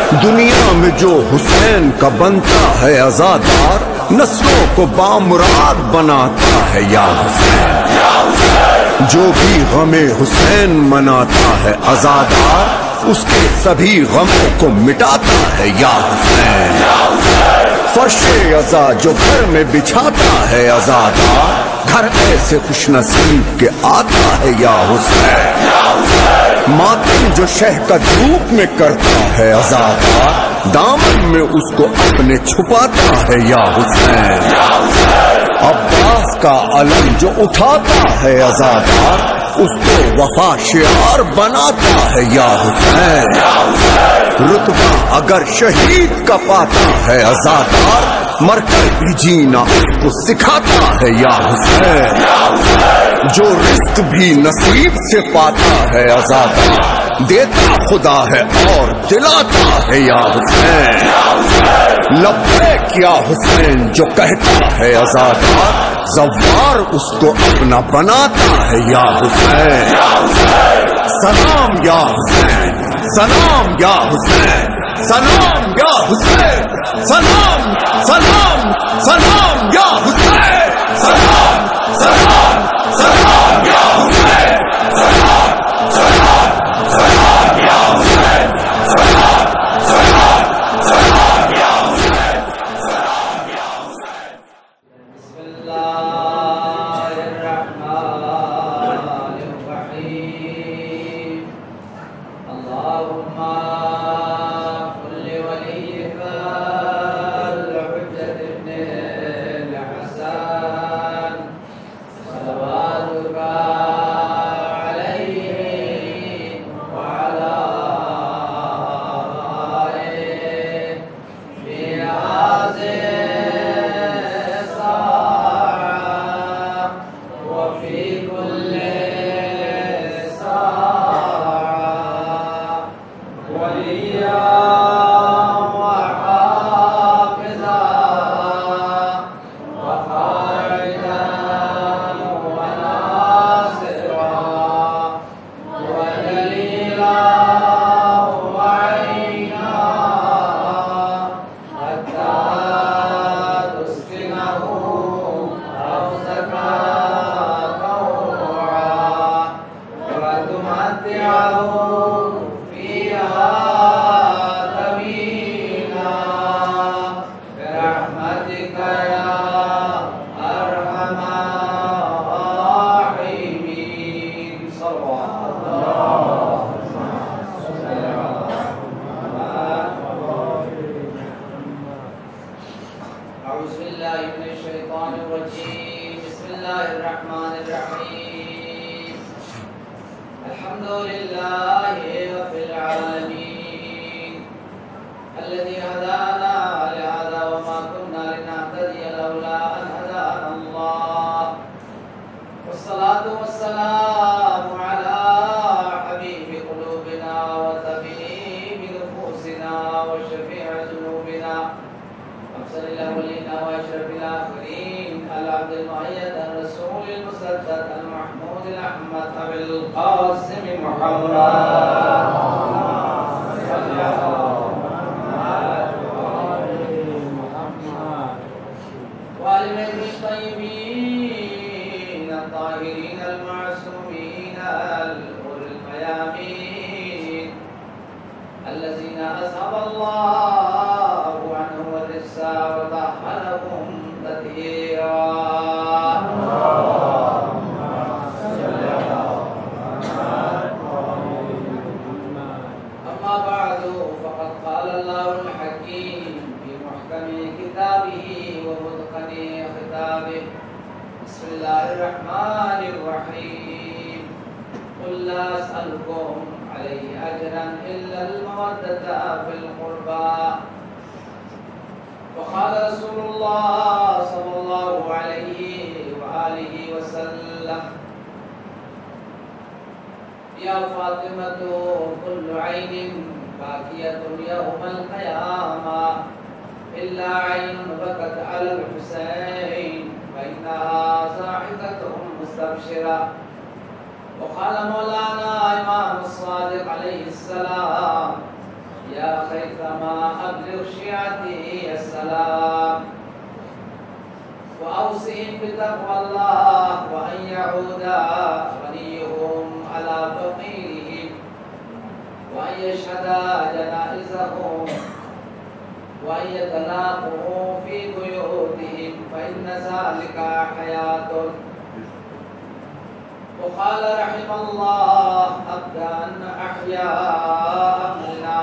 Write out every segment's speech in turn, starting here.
دنیا میں جو حسین کا بنتا ہے عزادار، نسلوں کو بامراد بناتا ہے یا حسین۔ جو بھی غم حسین مناتا ہے عزادار، اس کے سبھی غموں کو مٹاتا ہے یا حسین۔ فرش عزا جو گھر میں بچھاتا ہے عزادار، گھر ایسے خوش نصیب کے آتا ہے یا حسین۔ ماتم جو شہ کا دھوپ میں کرتا ہے عزادار، دامن میں اس کو اپنے چھپاتا ہے یا حسین۔ عباس کا علم جو اٹھاتا ہے عزادار، اس کو وفا شعار بناتا ہے یا حسین۔ رتبہ اگر شہید کا پاتا ہے عزادار، مر کر بھی جینا اس کو سکھاتا ہے یا حسین۔ جو رزق بھی نصیب سے پاتا ہے عزادار، دیتا خدا ہے اور دلاتا ہے یا حسین۔ لبیک یا حسین جو کہتا ہے عزادار، زوار اس کو اپنا بناتا ہے یا حسین۔ سلام یا حسین، سلام یا حسین، سلام یا حسین، سلام سلام سلام یا حسین، سلام سلام سلام یا حسین، سلام سلام سلام یا حسین، سلام سلام سلام یا حسین، سلام یا حسین۔ بسم اللہ الرحمن الرحیم۔ اللہم کل ولیک الحجۃ ابن الحسن صلواتک علیہ وعلی آلہ فی هذه الساعة وفي كل ساعة وليا وحافظا وقائدا وناصرا ودليلا وعينا حتى تسكنه أرضك طوعا وتمتعه فيها طويلا برحمتك يا أرحم الراحمين. صلوات الله أعوذ بالله من الشيطان الرجيم. بسم الله الرحمن الرحيم. الحمد لله رب العالمين الذي هدانا لهذا وما كنا لنهتدي لولا أن هدانا الله، والصلاة والسلام على حبيب قلوبنا وطبيب نفوسنا وشفيع ذنوبنا أفضل الأولين وأشرف الآخرين العبد المؤيد الرسول المسدد المحمود الأحمد أبي القاسم محمد صلى الله وآل بيته الطيبين الطاهرين المعصومين الغر الميامين الذين أذهب الله عنهم الرجس وطهرهم تطهيرا. أما بعد، فقد قال الله الحكيم في محكم كتابه ومتقن خطابه. بسم الله الرحمن الرحيم. قل لا أسألكم عليه أجرا إلا المودة في القربى. وقال رسول الله صلى الله عليه وآله وسلم: يا فاطمة كل عين باكية يوم القيامة إلا عين بكت على الحسين فإنها ضاحكة مستبشرة. وقال مولانا امام الصادق علیہ السلام: یا خیثما أبلغ شيعتي السلام وأوصهم بتقوى الله وأن يعود غنيهم على فقيرهم وأن يشهد جنائزهم وأن يتلاقوا في بيوتهم فإن ذلك حياة. وقال رحم الله عبدا أحيا منا.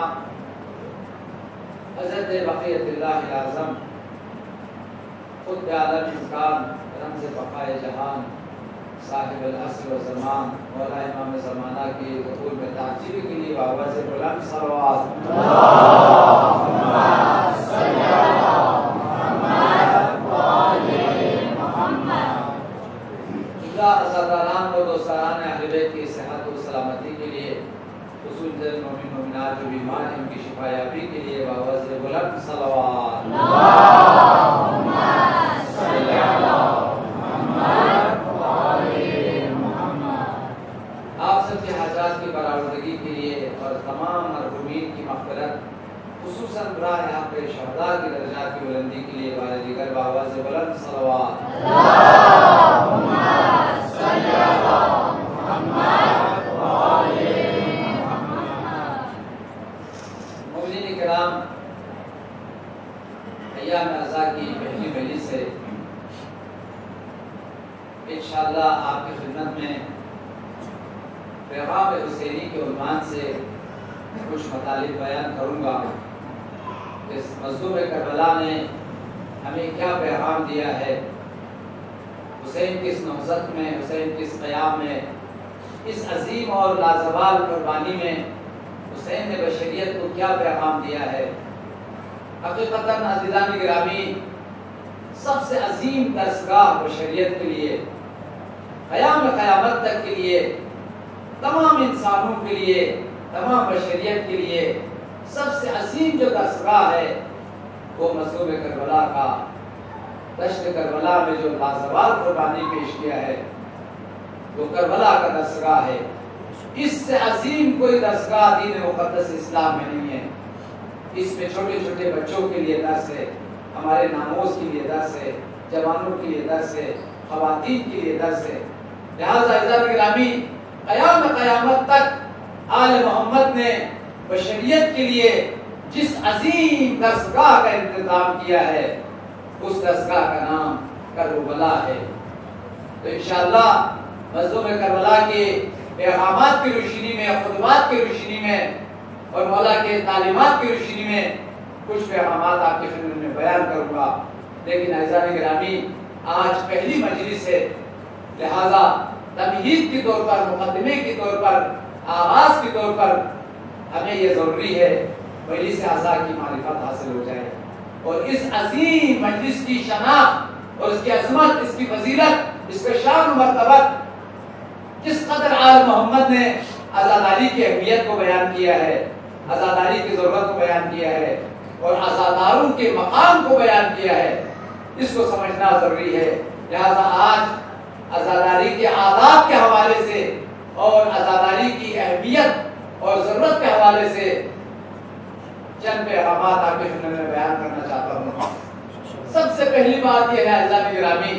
حضرت بقیت اللہ اعظم خود عالم امکان رمز بقائے جہان صاحب العصر و زمان مولا امام زمانہ کی ظہور میں تعجیل کے لیے آواز بلند صلوات اللہم صلی علی محمد وآل محمد. اللہ عزاداران و دوستاران اہل بیت کی صحت و سلامتی کے لیے خصوصاً مومن مومنات جو بیمار ہیں ان کی شفا یابی کے لیے آواز بلند صلوات اللہم صلی علی محمد وآل محمد. آپ سب کے حاجات کی برآوردگی کے لیے اور تمام مرحومین کی مغفرت خصوصاً براہ حق شہداء کی درجات کی بلندی کے لیے بار دیگر آواز بلند صلوات اللہم صلی علی محمد وآل محمد. مومنین کرام، ایام عزا کی پہلی مجلس سے انشاءاللہ آپ کی خدمت میں پیغام حسینی کے عنوان سے کچھ مطالب بیان کروں گا. اس مظلوم کربلا نے ہمیں کیا پیغام دیا ہے، حسین کس نہضت میں، حسین کس قیام میں، اس عظیم اور لازوال قربانی میں حسین نے بشریت کو کیا پیغام دیا ہے. حقیقتاً عزیزان گرامی، سب سے عظیم درسگاہ بشریت کے لیے، قیام قیامت تک کے لیے، تمام انسانوں کے لیے، تمام بشریت کے لیے سب سے عظیم جو درسگاہ ہے وہ مظلوم کربلا کا دشت کربلا میں جو لازوال قربانی پیش کیا ہے وہ کربلا کا درسگاہ ہے. اس سے عظیم کوئی درسگاہ دین مقدس اسلام میں نہیں ہے. اس میں چھوٹے چھوٹے بچوں کے لیے درس ہے، ہمارے ناموز کے لیے درس ہے، جوانوں کے لیے درس ہے، خواتین کے لیے درس ہے. لہذا عزیزان گرامی، قیام قیامت تک آل محمد نے بشریت کے لیے جس عظیم درسگاہ کا انتظام کیا ہے اس درسگاہ کا نام کربلا ہے. تو انشاءاللہ مظلوم کربلا کے پیغامات کی روشنی میں، خطبات کی روشنی میں اور مولا کے تعلیمات کی روشنی میں کچھ پیغامات آپ کی خدمت میں بیان کروں گا. لیکن اعزائے گرامی، آج پہلی مجلس ہے، لہذا تمہید کے طور پر، مقدمے کے طور پر، آغاز کے طور پر ہمیں یہ ضروری ہے مجلس اعزا کی معرفت حاصل ہو جائے اور اس عظیم مجلس کی شناخت اور اس کی عظمت، اس کی فضیلت، اس کا شان و مرتبت، کس قدر آل محمد نے عزاداری کی اہمیت کو بیان کیا ہے، عزاداری کی ضرورت کو بیان کیا ہے اور عزاداروں کے مقام کو بیان کیا ہے، اس کو سمجھنا ضروری ہے. لہذا آج عزاداری کے آداب کے حوالے سے اور عزاداری کی اہمیت اور ضرورت کے حوالے سے چند پیغامات آپ کے خدمت میں بیان کرنا چاہتا ہوں. سب سے پہلی بات یہ ہے اعزائے گرامی،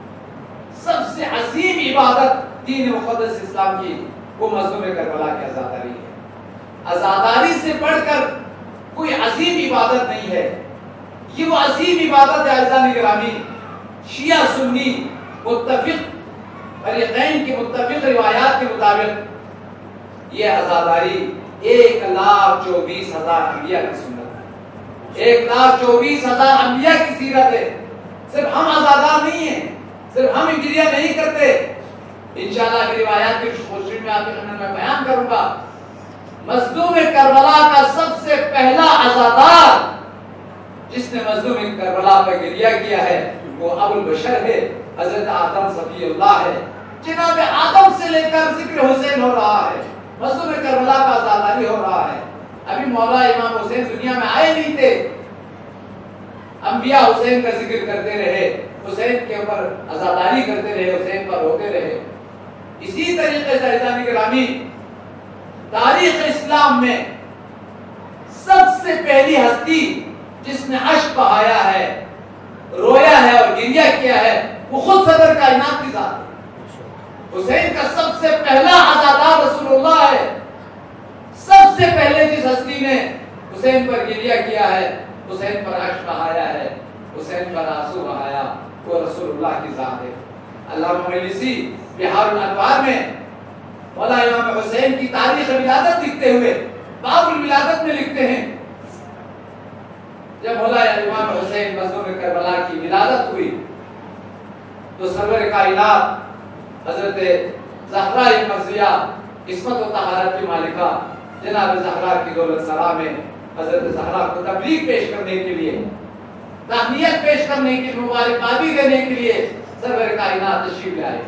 سب سے عظیم عبادت دین مقدس اسلام کی وہ مظلوم کربلا کی عزاداری ہے. عزاداری سے بڑھ کر کوئی عظیم عبادت نہیں ہے. یہ وہ عظیم عبادت ہے اعزائے گرامی، شیعہ سنی متفق فریقین کی متفق روایات کے مطابق یہ عزاداری 1,24,000 انبیاء کی سنت ہے، 1,24,000 انبیاء کی سیرت ہے. صرف ہم عزادار نہیں ہیں، صرف ہم انجریہ نہیں کرتے. انشاءاللہ کی روایات کی روشنی میں آپ کے خدمت میں بیان کروں گا. مظلوم کربلا کا سب سے پہلا عزادار جس نے مظلوم کربلا پر گریہ کیا ہے وہ ابو البشر ہے، حضرت آدم صفی اللہ ہے. جناب آدم سے لے کر ذکر حسین ہو رہا ہے، مظلوم کربلا کا عزاداری ہو رہا ہے. ابھی مولا امام حسین دنیا میں آئے نہیں تھے، انبیاء حسین کا ذکر کرتے رہے، حسین کے اوپر عزاداری کرتے رہے، حسین پر روتے رہے. اسی طریقے سے عزیزان گرامی، تاریخ اسلام میں سب سے پہلی ہستی جس نے اشک بہایا ہے، رویا ہے اور گریہ کیا ہے، وہ خود صدر کائنات کی ذات ہے۔ حسین کا سب سے پہلا عزادار رسول اللہ ہے۔ سب سے پہلے جس ہستی نے حسین پر گریہ کیا ہے، حسین پر اشک بہایا ہے، حسین پر آنسو بہایا، وہ رسول اللہ کی ذات ہے۔ علامہ مجلسی بہار الانوار میں مولا امام حسین کی تاریخ ولادت لکھتے ہوئے باب الولادت میں لکھتے ہیں، جب مولا امام حسین مظلوم کربلا کی ولادت ہوئی تو سرور کائنات حضرت زہرا مرضیہ عصمت و طہارت کی مالکہ جناب زہرا کی دولت سرا میں حضرت زہرا کو تبلیغ پیش کرنے کے لیے، تہنیت پیش کرنے کی، مبارکبادی دینے کے لیے سرور کائنات تشریف لائے۔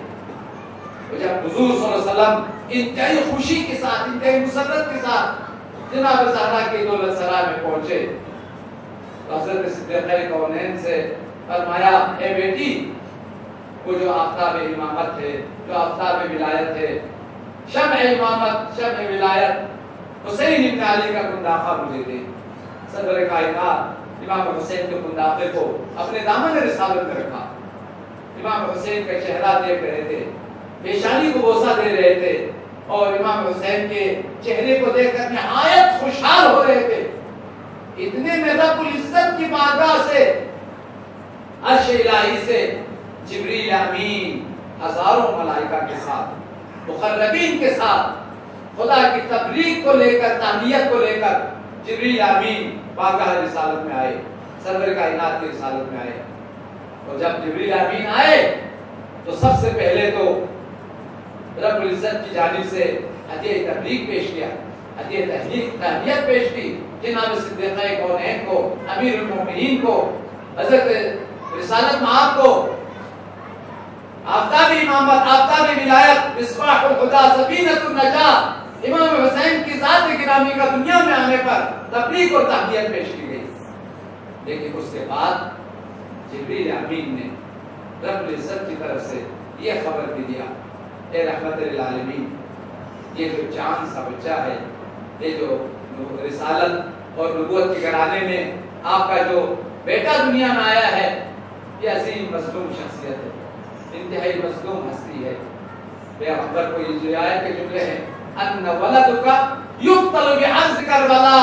جب حضور صلی اللہ علیہ وسلم انتہائی خوشی کے ساتھ، انتہائی مسرت کے ساتھ جناب زہرا کی دولت سرا میں پہنچے تو حضرت صدیقہ کونین سے فرمایا، اے بیٹی، وہ جو آفتاب امامت ہے، جو آفتاب ولایت ہے، شمع امامت، شمع ولایت حسین ابن علی کا گنداخہ مجھے دے۔ صدر کائنات امام حسین کے گنداخے کو اپنے دامن رسالت میں رکھا۔ امام حسین کا چہرہ دیکھ رہے تھے، پیشانی کو بوسہ دے رہے تھے، اور امام حسین کے چہرے کو دیکھ کر نہایت خوشحال ہو رہے تھے۔ اتنے میں رب العزت کی بارگاہ سے، عرش الہی سے جبریل امین ہزاروں ملائکہ کے ساتھ، مقربین کے ساتھ، خدا کی تبلیغ کو لے کر، تہنیت کو لے کر جبریل امین بارگاہ رسالت میں آئے، سرور کائنات کی رسالت میں آئے۔ اور جب جبریل امین آئے تو سب سے پہلے تو رب العزت کی جانب سے ہدیہ تبلیغ پیش کیا، ہدیہ تہنیت پیش کی جناب صدیقہ کونین کو، امیر المومنین کو، حضرت رسالت مآب کو، آفتاب امامت، آفتاب ولایت، مصباح الہدی، سفینۃ النجات، امام حسین کی ذات گرامی کا دنیا میں آنے پر تبلیغ اور تہنیت پیش کی گئی۔ لیکن اس کے بعد جبریل امین نے رب العزت کی طرف سے یہ خبر بھی دیا، اے رحمت للعالمین، یہ جو چاند سا بچہ ہے، یہ جو رسالت اور نبوت کے گھرانے میں آپ کا جو بیٹا دنیا میں آیا ہے، یہ عظیم مظلوم شخصیت ہے، انتہائی مظلوم ہستی ہے۔ پیغمبر کو یہ جو آیت کے جملے ہیں، ان ولدک یقتل بعرض کربلا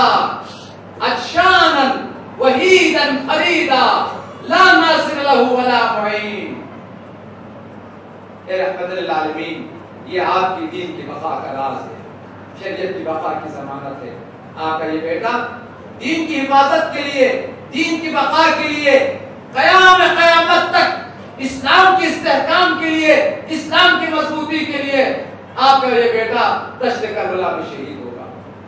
عطشانا وحیدا فریدا لا ناصر له ولا معین۔ اے رحمت للعالمین، یہ آپ کی دین کی بقا کا راز ہے، شریعت کی بقا کی ضمانت ہے۔ آپ کا یہ بیٹا دین کی حفاظت کے لیے، دین کی بقا کے لیے، قیامت تک اسلام کی استحکام کے لیے، اسلام کی مضبوطی کے لیے آپ کا یہ بیٹا دشت کربلا میں شہید ہوگا۔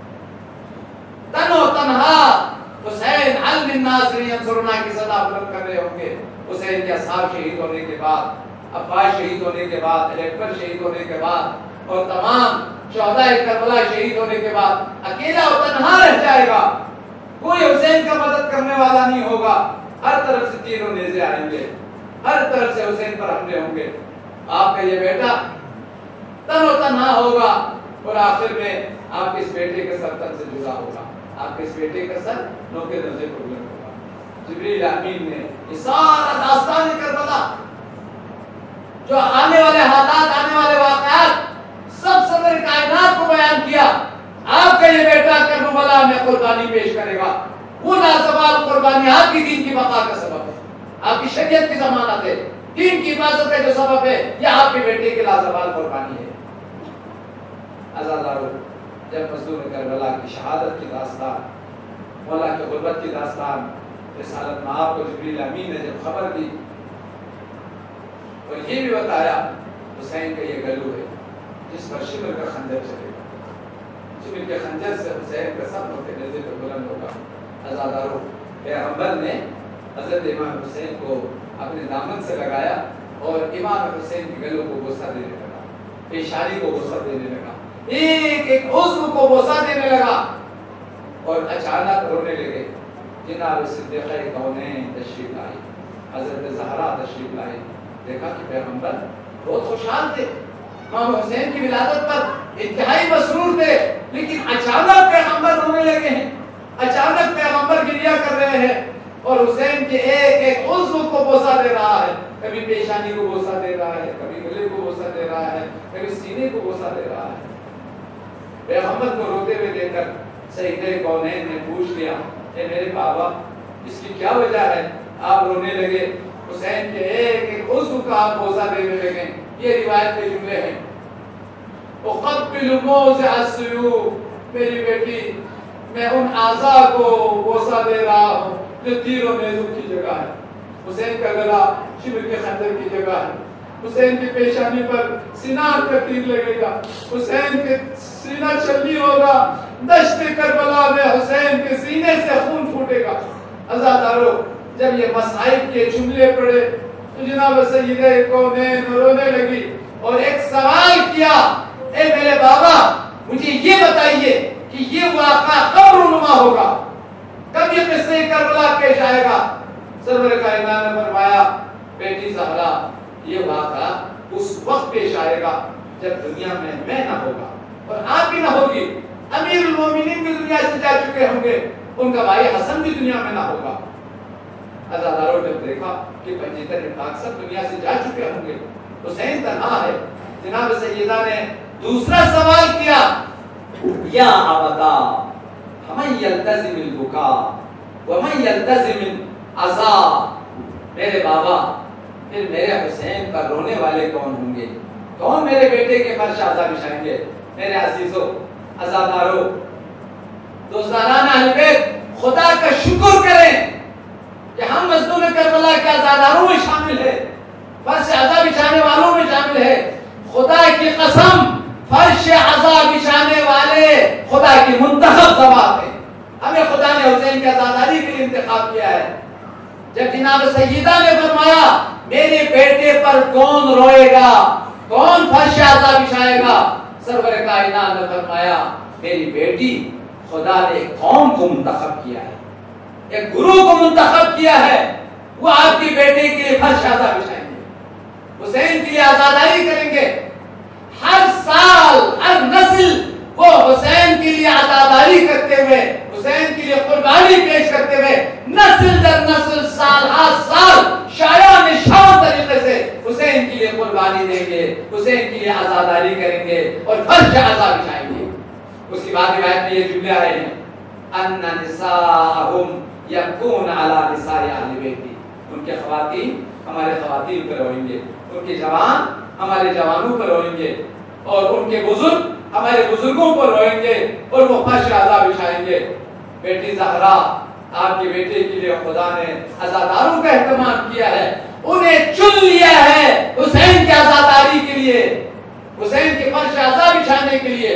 تن و تنہا حسین علم الناس ینصرنا کی صدا بلند کر رہے ہوں گے۔ حسین کے اصحاب شہید ہونے کے بعد، عباس شہید ہونے کے بعد، اکبر شہید ہونے کے بعد، اور تمام شہداء کربلا شہید ہونے کے بعد اکیلا اور تنہا رہ جائے گا، کوئی حسین کا مدد کرنے والا نہیں ہوگا۔ ہر طرف سے تیر و نیزے آئیں گے، ہر طرف سے حسین پر حملے ہوں گے۔ آپ کا یہ بیٹا تن و تنہا ہوگا، اور آخر میں آپ کے اس بیٹے کے سر تن سے جدا ہوگا، آپ کے اس بیٹے کا سر نوکے درجے پر بلند ہوگا۔ جبریل امین نے یہ سارا داستان کربلا، جو آنے والے حالات، آنے والے واقعات، سب صدر کائنات کو بیان کیا۔ آپ کا یہ بیٹا کربلا میں قربانی پیش کرے گا، وہ لازوال قربانی آپ کی دین کی بقا کا سبب ہے، آپ کی شریعت کی ضمانت ہے، دین کی حفاظت کا جو سبب ہے، یہ آپ کے بیٹے کے لازوال قربانی ہے۔ عزادارو، جب مظلوم کربلا کی شہادت کی داستان، مولا کی غربت کی داستان رسالت مآب کو جبریل امین نے جب خبر دی، اور یہ بھی بتایا حسین کا یہ گلو ہے جس پر شمر کا خنجر چلے گا، شمر کے خنجر سے حسین کا سب نوکے نیزے پر بلند ہوگا۔ عزادارو، پیغمبر نے حضرت امام حسین کو اپنے دامن سے لگایا اور امام حسین کے گلوں کو بوسہ دینے لگا، پیشانی کو بوسہ دینے لگا، ایک ایک عضو کو بوسہ دینے لگا، اور اچانک رونے لگے۔ جناب صدیقہ کونین تشریف لائی، حضرت زہرا تشریف لائی، دیکھا کہ پیغمبر بہت خوشحال تھے، امام حسین کی ولادت پر انتہائی مسرور تھے، لیکن اچانک پیغمبر رونے لگے ہیں۔ اچانک پیغمبر گریہ کر رہے ہیں اور حسین کے ایک ایک عضو کو بوسہ دے رہا ہے، کبھی پیشانی کو بوسہ دے رہا ہے، کبھی گلے کو بوسہ دے رہا ہے، کبھی سینے کو بوسہ دے رہا ہے۔ پیغمبر کو روتے ہوئے دیکھ کر سیدہ کونین نے پوچھ لیا، اے میرے بابا اس کی کیا وجہ ہے؟ آپ رونے لگے، حسین کے ایک ایک عضو کا آپ بوسہ دینے لگے۔ یہ روایت کے جملے ہیں، اقبل موضع السیوف، میری بیٹی میں ان اعضاء کو بوسہ دے رہا ہوں جو تیر و نیزوں کی جگہ ہے۔ حسین کا گلا شبر کے خنجر کی جگہ ہے، حسین کی پیشانی پر سنان کا تیر لگے گا، حسین کے سینہ چھلی ہوگا، دشت کربلا میں حسین کے سینے سے خون پھوٹے گا۔ عزادارو جب یہ مصائب کے جملے پڑھے تو جناب سیدہ کونین رونے لگی اور ایک سوال کیا، اے میرے بابا مجھے یہ بتائیے کہ یہ واقعہ کب رونما ہوگا، کب یہ قصہ کربلا پیش آئے گا؟ سرور کائنات نے فرمایا، بیٹی زہرا یہ واقعہ اس وقت پیش آئے گا جب دنیا میں نہ ہوگا اور آپ بھی نہ ہوگی، امیر المومنین بھی دنیا سے جا چکے ہوں گے، ان کا بھائی حسن بھی دنیا میں نہ ہوگا۔ عزاداروں جب دیکھا کہ پنجیتر پاک سب دنیا سے جا چکے ہوں گے، حسین تنہا ہے، جناب سیدہ نے دوسرا سوال کیا، یا ابدا ہمیں یلتزم البکا ومن یلتزم العزاء، میرے بابا پھر میرے حسین پر رونے والے کون ہوں گے؟ کون میرے بیٹے کے فرش عزا بچھائیں گے؟ میرے عزیزو عزادارو دوستانان اہل بیت، خدا کا شکر کریں کہ ہم مظلوم کربلا کے عزاداروں میں شامل ہیں، فرش عزا بچھانے والوں میں شامل ہیں۔ خدا کی قسم فرش عزا بچھانے والے خدا کی منتخب ذوات ہیں، ہمیں خدا نے حسین کی عزاداری کے لیے انتخاب کیا ہے۔ جب جناب سیدہ نے فرمایا میرے بیٹے پر کون روئے گا، کون فرش عزا بچھائے گا، سرور کائنات نے فرمایا میری بیٹی خدا نے ایک قوم کو منتخب کیا ہے، ایک گروہ کو منتخب کیا ہے، وہ آپ کے بیٹے کے لیے فرش عزا بچھائیں گے، حسین کے لیے عزاداری کریں گے۔ ہر سال ہر نسل وہ حسین کے لیے عزاداری کرتے ہوئے، حسین کے لیے قربانی پیش کرتے ہوئے نسل در نسل سال ہر سال شایان نشان طریقے سے حسین کے لیے قربانی دیں گے، حسین کے لیے عزاداری کریں گے اور فرش عزا بچھائیں گے۔ اس کی بعد روایت میں یہ جملے آئے ہیں، ان نساءہم یبکون علی نساء اہل بیتی، ان کے خواتین ہمارے خواتین پر روئیں گے، ان کے جوان ہمارے جوانوں پر روئیں گے، اور ان کے بزرگ ہمارے بزرگوں پر روئیں گے اور وہ فرش عزا بچھائیں گے۔ بیٹی زہرا آپ کے بیٹے کے لیے خدا نے عزاداروں کا اہتمام کیا ہے، انہیں چن لیا ہے حسین کی عزاداری کے لیے، حسین کے فرش عزا بچھانے کے لیے۔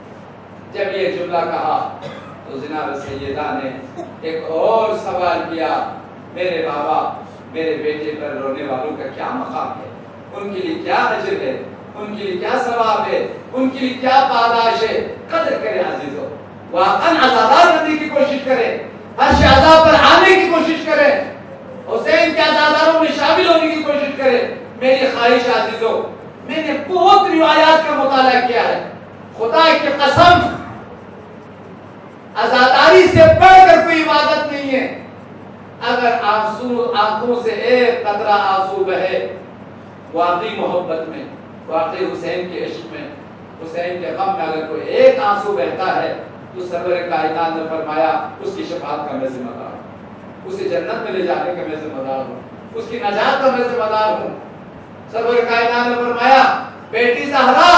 جب یہ جملہ کہا تو جناب سیدہ نے ایک اور سوال کیا، میرے بابا میرے بیٹے پر رونے والوں کا کیا مقام ہے، ان کے لیے کیا اجر ہے، ان کے لیے کیا ثواب ہے، ان کے لیے کیا پاداش ہے؟ قدر کریں عزیزو، واقعاً عزادار بننے کی کوشش کریں، فرش عزا پر آنے کی کوشش کریں، حسین کے عزاداروں میں شامل ہونے کی کوشش کریں۔ میری خواہش عزیزو، میں نے بہت روایات کا مطالعہ کیا ہے، خدا کی قسم عزاداری سے بڑھ کر کوئی عبادت نہیں ہے۔ اگر آنکھوں سے ایک قطرہ آنسو بہے واقعی محبت میں، واقعی حسین کے عشق میں، حسین کے غم میں اگر کوئی ایک آنسو بہتا ہے تو سرور کائنات نے فرمایا اس کی شفاعت کا میں ذمہ دار ہوں، اسے جنت میں لے جانے کا میں ذمہ دار ہوں، اس کی نجات کا میں ذمہ دار ہوں۔ سرور کائنات نے فرمایا بیٹی زہرا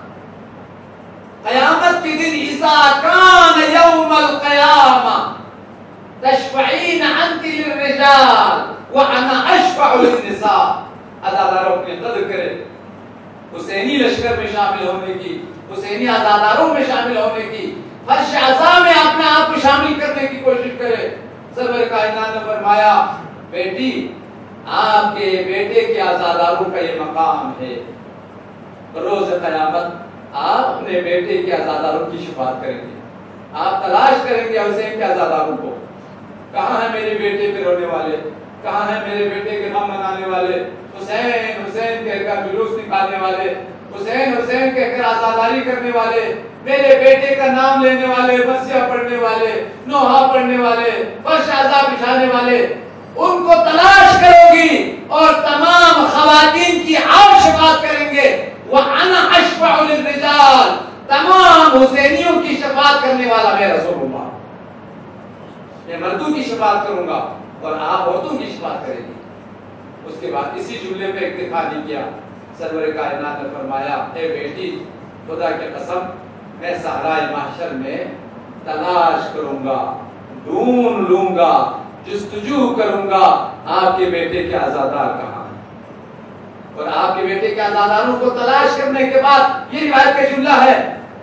قیامت کے دن اذا کان یوم القیامہ تشفعین عنک للرجال وانا اشفع للنساء۔ عزاداروں کی قدر کرے، حسینی لشکر میں شامل ہونے کی، حسینی عزاداروں میں شامل ہونے کی، فرش عزا میں اپنے آپ کو شامل کرنے کی کوشش کرے۔ سرور کائنات نے فرمایا بیٹی آپ کے بیٹے کے عزاداروں کا یہ مقام ہے، روز قیامت آپ اپنے بیٹے کے عزاداروں کی شفاعت کریں گے، آپ تلاش کریں گے حسین کے عزاداروں کو، کہاں ہیں میرے بیٹے پہ رونے والے، کہاں ہیں میرے بیٹے کے غم منانے والے، حسین حسین کہہ کر جلوس نکالنے والے، حسین حسین کہہ کر عزاداری کرنے والے، میرے بیٹے کا نام لینے والے، مرثیہ پڑھنے والے، نوحہ پڑھنے والے، فرش عذاب بچھانے والے، ان کو تلاش کرو گی اور تمام خواتین کی آپ شفاعت کریں گے۔ وَأَنَا أَشْفَعُ لِلرِّجَالِ، تمام حسینیوں کی شفاعت کرنے والا میں رسول اللہ، میں مردوں کی شفاعت کروں گا اور آپ عورتوں کی شفاعت کریں گی۔ اس کے بعد اسی جملے پہ اکتفا نہیں کیا، سرور کائنات نے فرمایا اے بیٹی خدا کی قسم میں صحرائے محشر میں تلاش کروں گا، ڈھونڈ لوں گا، جستجو کروں گا آپ کے بیٹے کے عزادار کہاں ہیں، اور آپ کے بیٹے کے عزاداروں کو تلاش کرنے کے بعد یہ روایت کا جملہ ہے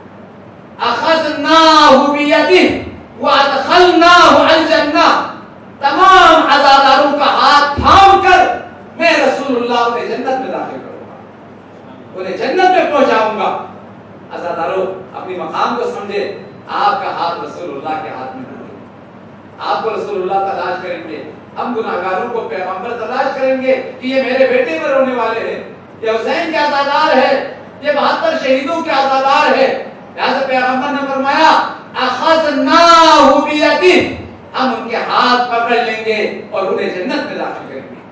اخذناہ بیدہ وادخلناہ الجنہ، تمام عزاداروں کا ہاتھ تھام کر میں رسول اللہ انہیں جنت میں داخل کروں گا، انہیں جنت میں پہنچاؤں گا۔ عزاداروں اپنی مقام کو سمجھے، آپ کا ہاتھ رسول اللہ کے ہاتھ میں ہوگا، آپ کو رسول اللہ تلاش کریں گے، ہم گناہگاروں کو پیغمبر تلاش کریں گے کہ یہ میرے بیٹے پر رونے والے ہیں، یہ حسین کے عزادار ہے، یہ 72 شہیدوں کے عزادار ہے۔ لہذا پیغمبر نے فرمایا اخذناہ بیدہ، ہم ان کے ہاتھ پکڑ لیں گے اور انہیں جنت میں داخل کریں گے۔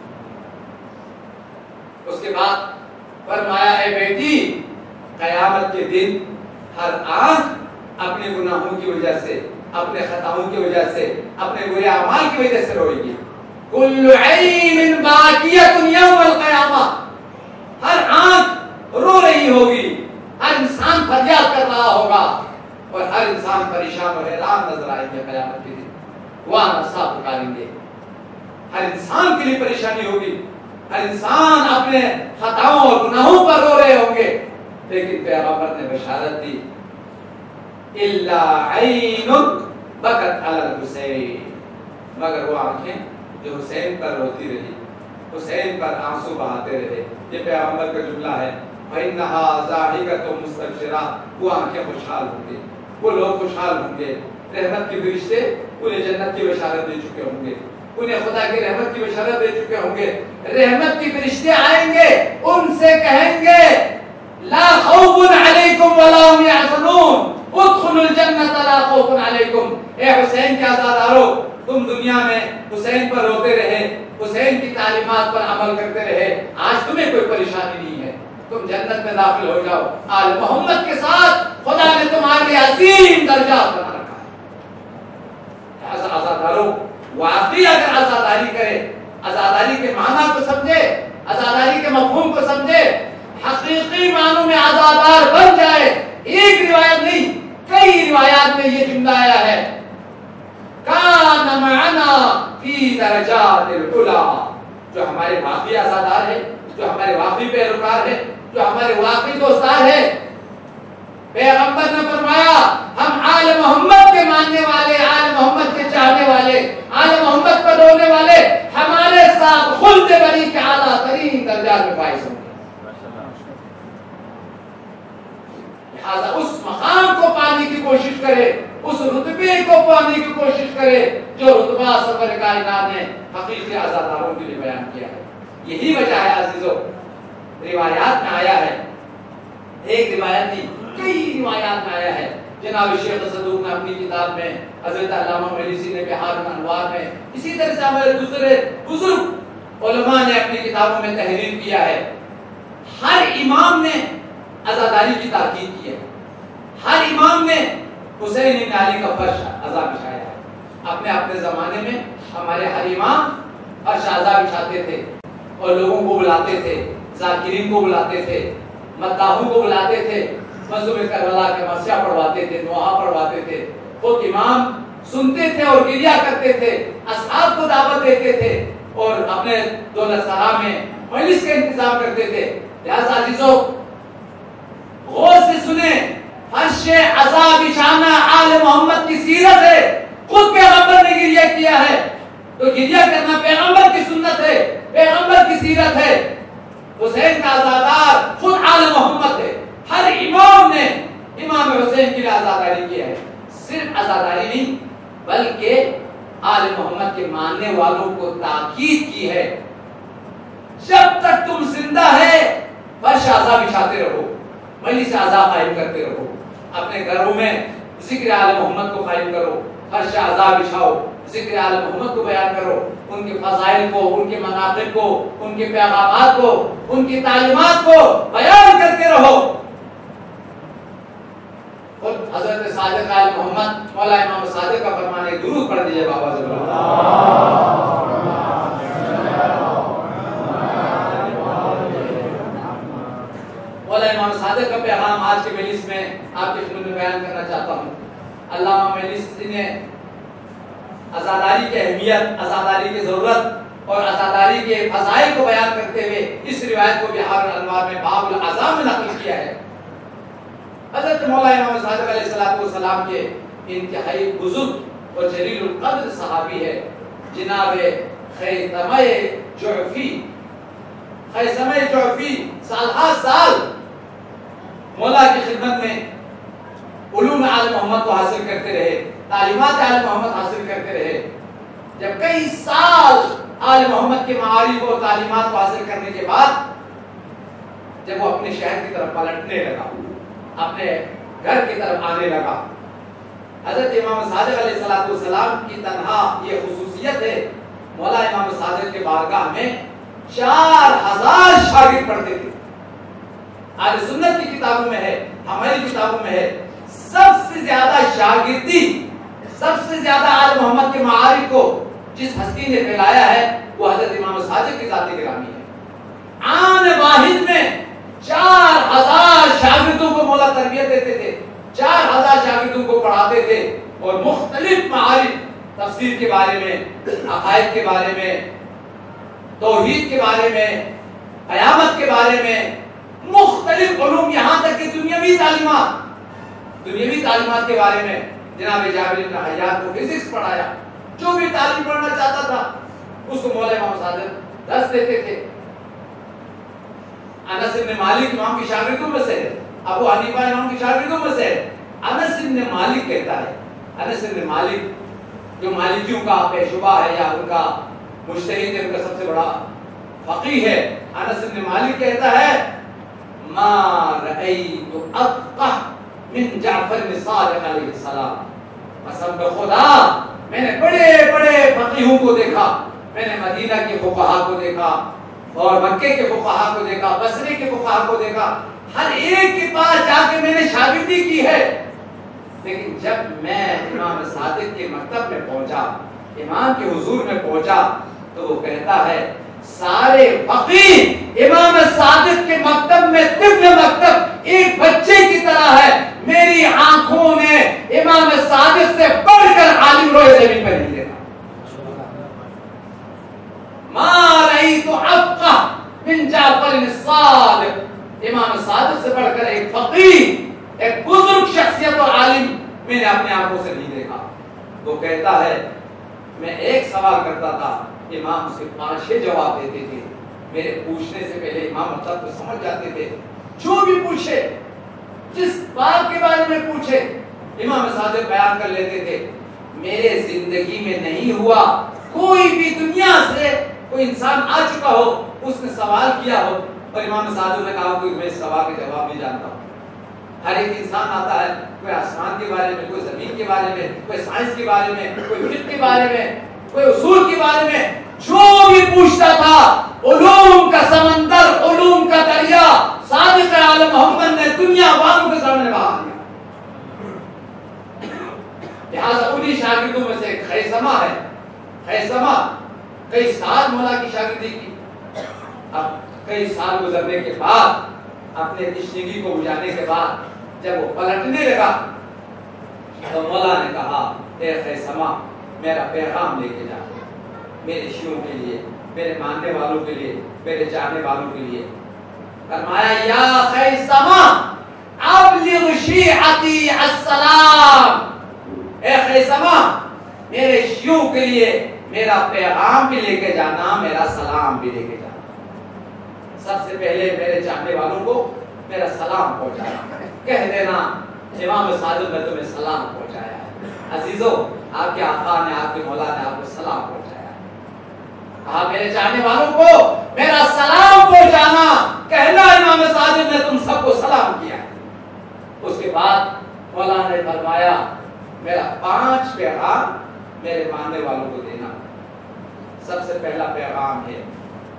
اس کے بعد فرمایا اے بیٹی قیامت کے دن ہر آنکھ اپنے گناہوں کی وجہ سے، اپنے خطاؤں کی وجہ سے، اپنے برے اعمال کی وجہ سے روئے گی۔ کل عین باکیۃ یوم القیامہ، ہر آنکھ رو رہی ہوگی، ہر انسان فریاد کر رہا ہوگا اور ہر انسان پریشان اور حیران نظر آئیں گے قیامت کے دن، وہاں نفسہ پکاریں گے، ہر انسان کے لیے پریشانی ہوگی، ہر انسان اپنے خطاؤں اور گناہوں پر رو رہے ہوں گے، لیکن پیغمبر نے بشارت دی الا عین بکت علی الحسین، مگر وہ آنکھیں جو حسین پر روتی رہی، حسین پر آنسو بہاتے رہے۔ یہ پیغمبر کا جملہ ہے فإنها ضاحکۃ مستبشرہ، وہ آنکھیں خوشحال ہوں گے، وہ لوگ خوشحال ہوں گے، رحمت کے فرشتے انہیں جنت کی بشارت دے چکے ہوں گے، انہیں خدا کی رحمت کی بشارت دے چکے ہوں گے۔ رحمت کے فرشتے آئیں گے، ان سے کہیں گے لا خوف علیکم ولا هم يحزنون ادخلوا الجنۃ لا خوف علیکم۔ اے حسین کے عزادارو، تم دنیا میں حسین پر روتے رہے، حسین کی تعلیمات پر عمل کرتے رہے، آج تمہیں کوئی پریشانی نہیں ہے، تم جنت میں داخل ہو جاؤ، آل محمد کے ساتھ خدا نے تمہارے لیے عظیم درجات بنا رکھا ہے۔ ایسا عزادارو واقعی اگر عزاداری کرے، عزاداری کے معنی کو سمجھے، عزاداری کے مفہوم کو سمجھے، حقیقی معنوں میں عزادار بن جائے، ایک روایت نہیں کئی روایات میں یہ جملہ آیا ہے کان معنا فی درجات العلا، جو ہمارے واقعی عزادار ہے، جو ہمارے واقعی پیروکار ہے، جو ہمارے واقعی دوستار ہے، پیغمبر نے فرمایا ہم آل محمد کے ماننے والے، آل محمد کے چاہنے والے، آل محمد پر رونے والے ہمارے ساتھ خلد بری کے اعلیٰ ترین درجات میں فائز ہوں گے۔ لہذا اس مقام کو پانے کی کوشش کرے، اس رتبے کو پانے کی کوشش کرے جو رتبہ سرور کائنات نے حقیقی عزاداروں کے لیے بیان کیا ہے۔ یہی وجہ ہے عزیزو، روایات میں آیا ہے، ایک روایت نہیں کئی روایات میں آیا ہے۔ جناب شیخ صدوق نے اپنی کتاب میں، حضرت علامہ مجلسی نے بحار الانوار میں، اسی طرح سے ہمارے دوسرے بزرگ علماء نے اپنی کتابوں میں تحریر کیا ہے، ہر امام نے عزاداری کی تاکید کی ہے، ہر امام نے حسین بن علی کا فرش عزا بچھایا ہے۔ اپنے اپنے زمانے میں ہمارے ہر امام فرش عزا بچھاتے تھے اور لوگوں کو بلاتے تھے، ذاکرین کو بلاتے تھے، مداحوں کو بلاتے تھے، منظومے کربلا کے مرثیہ پڑھواتے تھے، نوحہ پڑھواتے تھے، خود امام سنتے تھے اور گریہ کرتے تھے، اصحاب کو دعوت دیتے تھے اور اپنے دولت سرا میں مجلس کا انتظام کرتے تھے۔ لہذا عزیزو غور سے سنیں، فرش عزا بچھانا آل محمد کی سیرت ہے، خود پیغمبر نے گریہ کیا ہے، تو گریہ کرنا پیغمبر کی سنت ہے، پیغمبر کی سیرت ہے۔ حسین کا عزادار خود آل محمد ہے، ہر امام نے امام حسین کے لیے عزاداری کیا ہے۔ صرف عزاداری نہیں بلکہ آل محمد کے ماننے والوں کو تاکید کی ہے، جب تک تم زندہ ہے فرش عزا بچھاتے رہو، مجلس عزا قائم کرتے رہو، اپنے گھروں میں ذکر آل محمد کو قائم کرو، فرش عزا بچھاؤ، ذکر آل محمد کو بیان کرو، ان کے فضائل کو، ان کے مناقب کو، ان کے پیغامات کو، ان کی تعلیمات کو بیان کرتے رہو۔ اور حضرت صادق آل محمد مولا امام صادق کا فرمان ہے، درود پڑھ دیجئے بابا زبر مولا امام صادق کا پیغام آج کے مجلس میں آپ کے خدمت میں بیان کرنا چاہتا ہوں۔ علامہ مجلسی نے عزاداری کی اہمیت، عزاداری کی ضرورت اور عزاداری کے فضائل کو بیان کرتے ہوئے اس روایت کو بحار الانوار میں باب العزا میں نقل کیا ہے۔ حضرت مولا امام صادق علیہ السلام کے انتہائی بزرگ اور جلیل القدر صحابی ہے جناب خیثمہ جعفی۔ خیثمہ جعفی سالہ سال مولا کی خدمت میں علوم آل محمد کو حاصل کرتے رہے، تعلیمات آل محمد حاصل کرتے رہے۔ جب کئی سال آل محمد کے معارف اور تعلیمات کو حاصل کرنے کے بعد جب وہ اپنے شہر کی طرف پلٹنے لگا، اپنے گھر کی طرف آنے لگا، حضرت امام صادق علیہ السلام کی تنہا یہ خصوصیت ہے، مولا امام صادق کے بارگاہ میں 4000 شاگرد پڑھتے تھے۔ آج سنت کی کتابوں میں ہے، ہماری کتابوں میں ہے، سب سے زیادہ شاگردی، سب سے زیادہ آل محمد کے معارف کو جس ہستی نے پھیلایا ہے وہ حضرت امام صادق کی ذات گرامی ہے۔ آن واحد میں 4000 شاگردوں کو مولا تربیت دیتے تھے، 4000 شاگردوں کو پڑھاتے تھے اور مختلف معارف، تفسیر کے بارے میں، عقائد کے بارے میں، توحید کے بارے میں، قیامت کے بارے میں، مختلف علوم، یہاں تک کہ دنیاوی تعلیمات کے بارے میں جناب جابر بن حیان کو فزکس پڑھایا۔ جو بھی تعلیم پڑھنا چاہتا تھا اس کو مولا امام صادق درس دیتے تھے۔ انس بن مالک امام کی شاگردوں میں سے ہے، ابو حنیفہ امام کی شاگردوں میں سے ہے۔ انس بن مالک کہتا ہے، انس بن مالک جو مالکیوں کا پیشوا ہے یا ان کا مجتہد ہے، ان کا سب سے بڑا فقیہ ہے، انس بن مالک کہتا ہے ما رأیت افقہ من جعفر بن صادق علیہ السلام، قسم خدا میں نے بڑے بڑے فقیہوں کو دیکھا، میں نے مدینہ کے فقہا کو دیکھا اور مکے کے فقہا کو دیکھا، بصرے کے فقہا کو دیکھا، ہر ایک کے پاس جا کے میں نے شاگردی کی ہے، لیکن جب میں امام صادق کے مکتب میں پہنچا، امام کے حضور میں پہنچا، تو وہ کہتا ہے سارے فقیہ امام صادق کے مکتب میں طفل مکتب ایک بچے کی طرح ہے، میری آنکھوں نے امام صادق سے بڑھ کر عالم روئے زمین پر نہیں دیکھا۔ ما رأیت افقہ من جعفر الصادق، امام صادق سے بڑھ کر ایک فقیہ، ایک بزرگ شخصیت اور عالم میں نے اپنے آنکھوں سے نہیں دیکھا۔ وہ کہتا ہے میں ایک سوال کرتا تھا، امام اس کے 5-6 جواب دیتے تھے، میرے پوچھنے سے پہلے امام مطلب کو سمجھ جاتے تھے، جو بھی پوچھے، جس بات کے بارے میں پوچھے امام صادق بیان کر لیتے تھے۔ میرے زندگی میں نہیں ہوا کوئی بھی دنیا سے کوئی انسان آ چکا ہو، اس نے سوال کیا ہو اور امام صادق نے کہا کوئی میں اس سوال کے جواب نہیں جانتا ہوں۔ ہر ایک انسان آتا ہے، کوئی آسمان کے بارے میں، کوئی زمین کے بارے میں، کوئی سائنس کے بارے میں، کوئی فقہ کے بارے میں، کوئی اصول کے بارے میں، جو بھی پوچھتا تھا علوم کا سمندر، علوم کا دریا صادق آل محمد نے دنیا والوں کے سامنے بہا دیا۔ لہٰذا انہی شاگردوں میں سے ایک خیثمہ ہے۔ خیثمہ کئی سال مولا کی شاگردی کی، اب کئی سال گزرنے کے بعد، اپنے تشنگی کو بجانے کے بعد جب وہ پلٹنے لگا تو مولا نے کہا اے خیثمہ میرا پیغام لے کے جا، میرے شیعوں کے لیے، میرے ماننے والوں کے لیے، میرے چاہنے والوں کے لیے۔ فرمایا یا خیثمہ ابلغ شیعتی السلام، اے خیثمہ میرے شیعوں کے لیے میرا پیغام بھی لے کے جانا، میرا سلام بھی لے کے جانا۔ سب سے پہلے میرے چاہنے والوں کو میرا سلام پہنچانا، کہہ دینا امام صادق نے تمہیں سلام پہنچایا ہے۔ عزیزو، آپ کے آقا نے، آپ کے مولا نے آپ کو سلام پہنچایا ہے۔ کہا میرے چاہنے والوں کو میرا سلام پہنچانا، کہنا امام صادق نے تم سب کو سلام کیا ہے۔ اس کے بعد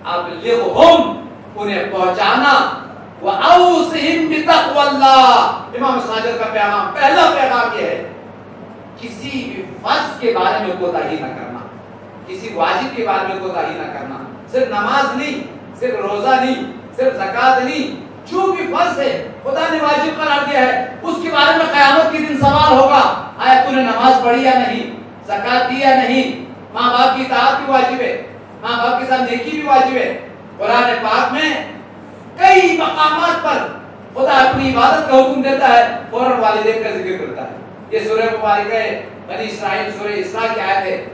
अबलिग़हुम, उन्हें पहुंचाना, वअौसिहिम बितक़वल्लाह। इमाम साजिद का पैगाम, पहला पैगाम यह है, किसी भी फर्ज के बारे में कोताही न करना, किसी वाजिब के बारे में कोताही न करना। सिर्फ नमाज नहीं, सिर्फ रोजा नहीं, सिर्फ ज़कात नहीं, जो भी फर्ज है खुदा ने वाजिब करार दिया है, उसके बारे में क़यामत के दिन सवाल होगा, आया तूने नमाज पढ़ी या नहीं, ज़कात दी या नहीं, माँ बाप की इताअत भी वाजिब है, माँ बाप के साथ नेकी भी वाजिब है। कुरान पाक में कई मकामात पर खुदा अपनी इबादत का हुक्म देता है, फौरन वालिदैन का जिक्र करता है। ये सूरह मुबारक है बनी इसराइल, सूरह इसरा की आयत है।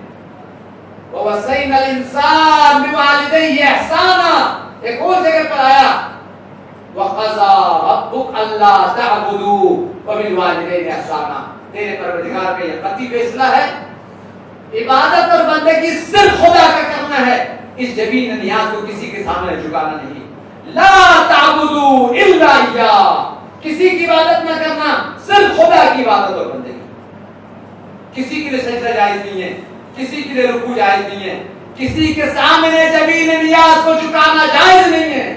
ववसैनल इंसान बिवालिदैहि इहसाना, एक और जगह पर आया वक़ज़ा रब्बुक अल्ला तअबुदू वबिलवालिदैनि इहसाना। तेरे परवरदिगार का यह कतई फैसला है, इबादत और बंदगी सिर्फ खुदा का करना है, इस जबीन नियाज को किसी के सामने झुकाना नहीं। ला ताबुदू इल्ला इय्या, किसी की इबादत न करना, सिर्फ खुदा की इबादत और बंदगी। किसी के लिए सजदा जायज नहीं है, किसी के लिए रुकू जायज नहीं है, किसी के सामने जबीन नियाज को झुकाना जायज नहीं है,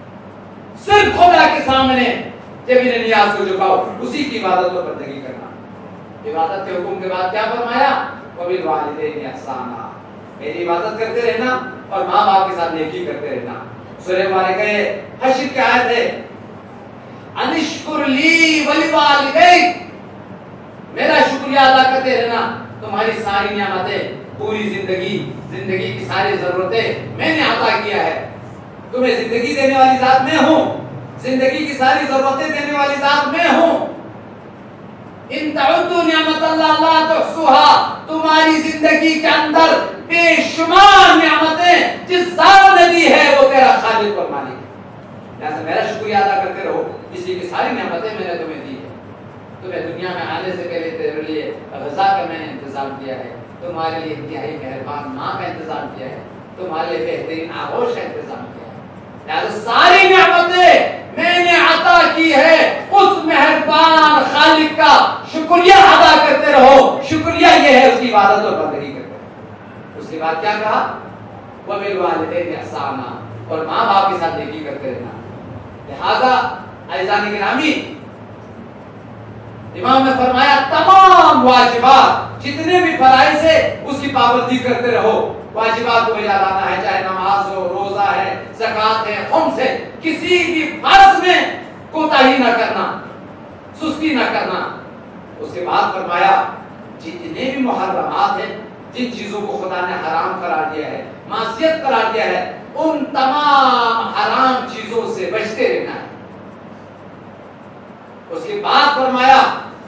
सिर्फ खुदा के सामने जबीन नियाज को झुकाओ, उसी की इबादत और बंदगी करना। इबादत के हुक्म के बाद क्या फरमाया, वबिलवालिदैनि इहसाना, मेरी इबादत करते रहना और माँ बाप के साथ नेकी करते रहना। सूरह मुबारक हश्र की आयत है, अनिश्कुर ली वलिवालिदैक, मेरा शुक्रिया अदा करते रहना, तुम्हारी सारी नियामतें, पूरी जिंदगी की सारी जरूरतें मैंने अता किया है। तुम्हें जिंदगी देने वाली जात मैं हूँ, जिंदगी की सारी जरूरतें देने वाली जात मैं हूँ। इन तउद्दू नियामतल्लाह ला तुहसूहा, तुम्हारी जिंदगी के अंदर बेशुमार नियामतें जिस जात ने दी है वो तेरा खालिक और मालिक है। जैसे मेरा शुक्रिया अदा करते रहो, इसी की सारी नियामतें मैंने तुम्हें दी है। तुम्हें दुनिया में आने से पहले तेरे लिए ग़िज़ा का मैंने इंतजाम किया है, तुम्हारे लिए इंतहाई मेहरबान माँ का इंतजाम किया है, तुम्हारे लिए बेहतरीन आगोश का इंतजाम किया है। सारी नियामतें मैंने अता की है, उस मेहरबान खालिक का शुक्रिया अदा करते रहो। शुक्रिया ये है उसकी इबादत और बंदगी करते रहो। उसके बाद क्या कहा, वबिलवालिदैनि इहसाना, और माँ बाप के साथ नेकी करते रहना। लिहाजा अज़ीज़ान गिरामी, इमाम ने फरमाया तमाम वाजिबात जितने भी फराइज़ है उसकी पाबंदी करते रहो। वाजिबात को बजा लाना है, चाहे नमाज हो, रोजा है, ज़कात है, खुम्स है, किसी भी फर्ज में कोताही न करना, सुस्ती न करना। उसके बाद फरमाया जितने भी मुहर्रमात है, जिन चीजों को खुदा ने हराम करार दिया है, मासियत करार दिया है, उन तमाम हराम चीजों से बचते रहना है। उसके बाद फरमाया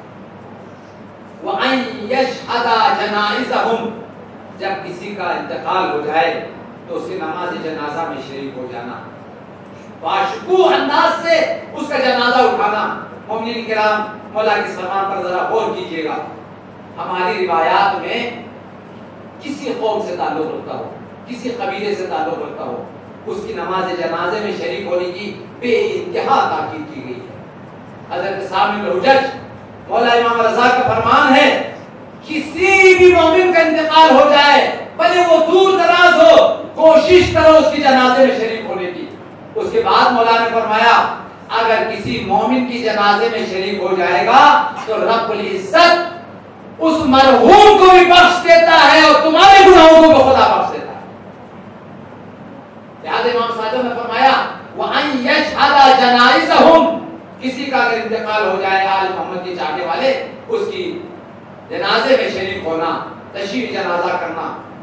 वअन यशहदा जनाइज़हुम, जब किसी का इंतकाल हो जाए तो उसकी नमाज जनाजा में शरीक हो जाना, बाशकू अंदाज से उसका जनाजा उठाना। मोमिनीन किराम, मौला के फरमान पर जरा गौर कीजिएगा। हमारी रिवायात में किसी कौम से ताल्लुक रखता हो, किसी कबीले से ताल्लुक रखता हो, उसकी नमाज जनाजे में शरीक होने की बेइंतहा ताकीद की गई है। हज़रत सामिल हुजज मौला इमाम रज़ा का फरमान है, किसी भी मोमिन का इंतकाल हो जाए, भले वो दूर दराज हो, कोशिश करो उसकी जनाजे में शरीक होने की। उसके बाद मौला ने फरमाया अगर किसी मोमिन की जनाजे में शरीक हो जाएगा तो रब्बुल इज्जत उस मरहूम को भी बख्श देता है और तुम्हारे गुनाहों को खुदा बख्श देता है। लिहाजा इमाम सादिक ने फरमाया वअन यशहदा जनाइज़हुम, किसी का अगर इंतकाल हो जाए आल मोहम्मद के चाहने वाले, उसकी जनाजे में शरीक होना, तशरीह जनाजा करना।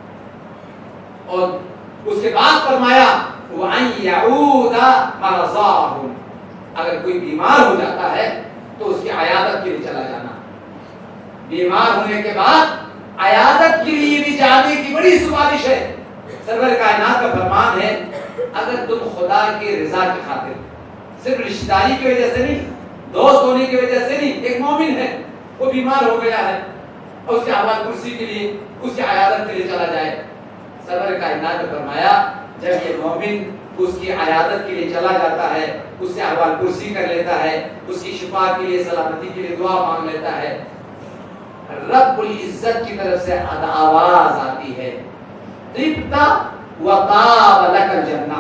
और उसके बाद फरमाया वअन यऊदा मरज़ाहुम, अगर कोई बीमार हो जाता है तो उसकी अयादत के लिए चला जाना। बीमार होने के बाद अयादत के लिए भी जाने की बड़ी सिफारिश है। सरवर कायनात का फरमान है अगर तुम खुदा की रजा की खातिर, सिर्फ रिश्तेदारी की वजह से नहीं, दोस्त होने की वजह से नहीं, एक मोमिन है वो बीमार हो गया है और उसके अहवाल कुर्सी के लिए, उसकी अयादत के लिए चला जाए। सरवर कायनात ने फरमाया जब ये मोमिन उसकी अयादत के लिए चला जाता है, उससे अहवाल कुर्सी कर लेता है, उसकी शिफा के लिए, सलामती के लिए दुआ मांग लेता है, रब्बुल इज्जत की तरफ से आवाज आती है तिब्ता व ताब लकल जन्नह,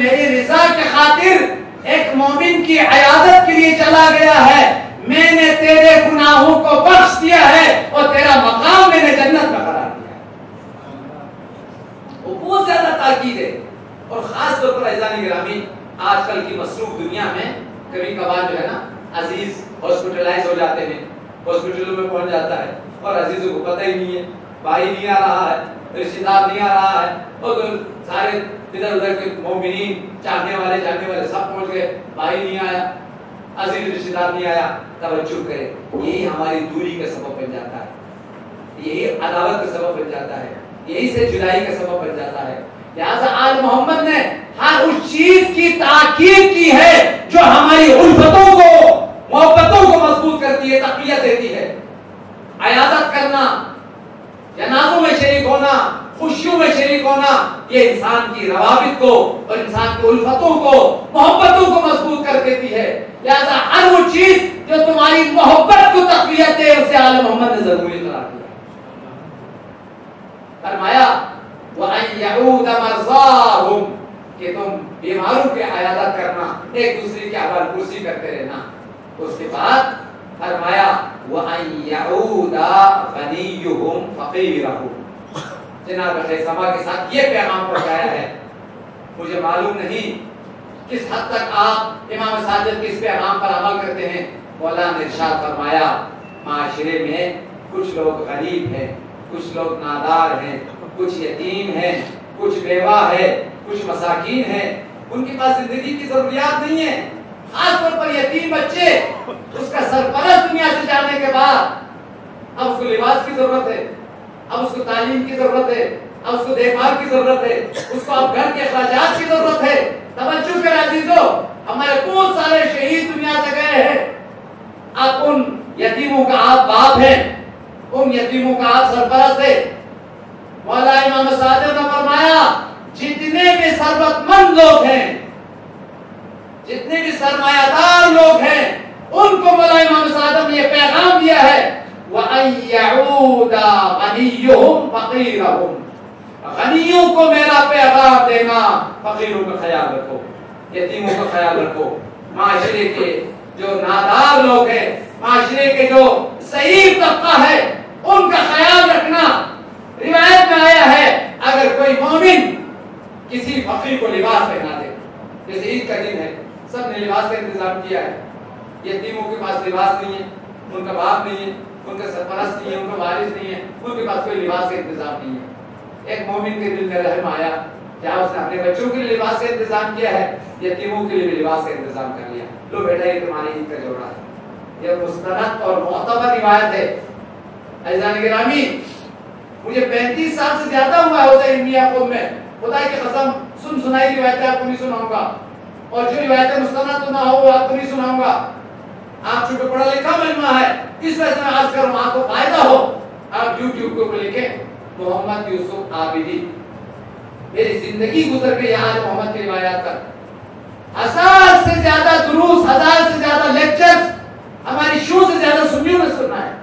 میری رضا کی خاطر ایک مومن کی عیادت کے لیے چلا گیا ہے، میں نے تیرے گناہوں کو بخش دیا ہے اور تیرا مقام میں نے جنت میں قرار دیا ہے۔ وہ بہت زیادہ تاکید ہے، اور خاص طور پر عزیزان گرامی آج کل کی مصروف دنیا میں کبھی کبھار جو ہے نا عزیز ہاسپٹلائز ہو جاتے ہیں، ہاسپٹلوں میں پہنچ جاتا ہے اور عزیزوں کو پتہ ہی نہیں ہے، بھائی نہیں آ رہا ہے، رشتہ دار نہیں آ رہا ہے، اور سارے ادھر ادھر کے مومنین چاہنے والے جاننے والے سب پہنچ گئے، بھائی نہیں آیا، عزیز رشتہ دار نہیں آیا، توجہ کرے، یہی ہماری دوری کا سبب بن جاتا ہے، یہی عداوت کا سبب بن جاتا ہے، یہی سے جدائی کا سبب بن جاتا ہے۔ لہذا آل محمد نے ہر اس چیز کی تاکید کی ہے جو ہماری الفتوں کو محبتوں کو مضبوط کرتی ہے، تقویت دیتی ہے۔ عیادت کرنا، جنازوں میں شریک ہونا، خوشیوں میں شریک ہونا، یہ انسان کی روابط کو اور انسان کی الفتوں کو محبتوں کو مضبوط کر دیتی ہے۔ لہذا ہر وہ چیز جو تمہاری محبت کو تقویت دے اسے آل محمد نے ضروری قرار دیا۔ فرمایا وَأَن يَعُودَ مَرْضَاهُمْ، کہ تم بیماروں کی عیادت کرنا، ایک دوسرے کی احوال پرسی کرتے رہنا۔ اس کے بعد فرمایا وَأَن يَعُودَ غَنِيُّهُمْ فَقِيرَهُمْ، جناب خیسامہ کے ساتھ یہ پیغام پہنچایا ہے۔ مجھے معلوم نہیں کس حد تک آپ امام ساجد کے اس پیغام پر عمل کرتے ہیں۔ مولا نے ارشاد فرمایا معاشرے میں کچھ لوگ غریب ہیں، کچھ لوگ نادار ہیں، کچھ یتیم ہیں، کچھ بیوہ ہے، کچھ مساکین ہیں، ان کے پاس زندگی کی ضروریات نہیں ہے، خاص طور پر یتیم بچے، اس کا سرپرست دنیا سے جانے کے بعد اب اس کو لباس کی ضرورت ہے، اب اس کو تعلیم کی ضرورت ہے، اب اس کو دیکھ بھال کی ضرورت ہے، اس کو اب گھر کے اخراجات کی ضرورت ہے۔ توجہ کریں عزیزو، ہمارے بہت سارے شہید دنیا سے گئے ہیں، اب ان یتیموں کا آپ باپ ہیں، ان یتیموں کا آپ سرپرست ہے۔ مولا امام صادق نے فرمایا جتنے بھی ثروت مند لوگ ہیں، جتنے بھی سرمایہ دار لوگ ہیں، ان کو مولا امام صادق نے یہ پیغام دیا ہے وَأَن يَعُودَ غَنِيُّهُمْ فَقِيرَهُمْ، غنیوں کو میرا پیغام دینا، فقیروں کا خیال رکھو، یتیموں کا خیال رکھو، معاشرے کے جو نادار لوگ ہیں، معاشرے کے جو ضعیف طبقہ ہے ان کا خیال رکھنا۔ روایت میں آیا ہے اگر کوئی مومن کسی فقیر کو لباس پہنا دے، جیسے عید کا دن ہے، سب نے لباس کا انتظام کیا ہے، یتیموں کے پاس لباس نہیں ہے، ان کا باپ نہیں ہے، ان کا سرپرست نہیں ہے، ان کا وارث نہیں ہے، ان کے پاس کوئی لباس کا انتظام نہیں ہے، ایک مومن کے دل میں رحم آیا، کیا اس نے اپنے بچوں کے لیے لباس کا انتظام کیا ہے، یتیموں کے لیے بھی لباس کا انتظام کر لیا، لو بیٹا یہ تمہاری عید کا جوڑا ہے۔ یہ مستند اور معتبر روایت ہے۔ عزیزان گرامی، مجھے 35 سال سے زیادہ ہوا ہے حوزہ علمیہ قوم میں، خدا کی قسم سنائی روایتیں آپ کو نہیں سناؤں گا، اور جو روایتیں مستند نہ ہو وہ آپ کو نہیں سناؤں گا۔ آپ چونکہ پڑھا لکھا مجمع ہے، اس وجہ سے میں عرض کروں آپ کو فائدہ ہو، آپ یوٹیوب کے اوپر لکھیں محمد یوسف عابدی، میری زندگی گزر گئی آج محمد کی روایات پر، 1000 سے زیادہ دروس، 1000 سے زیادہ لیکچرز ہماری شو سے زیادہ سنیوں نے سننا ہے۔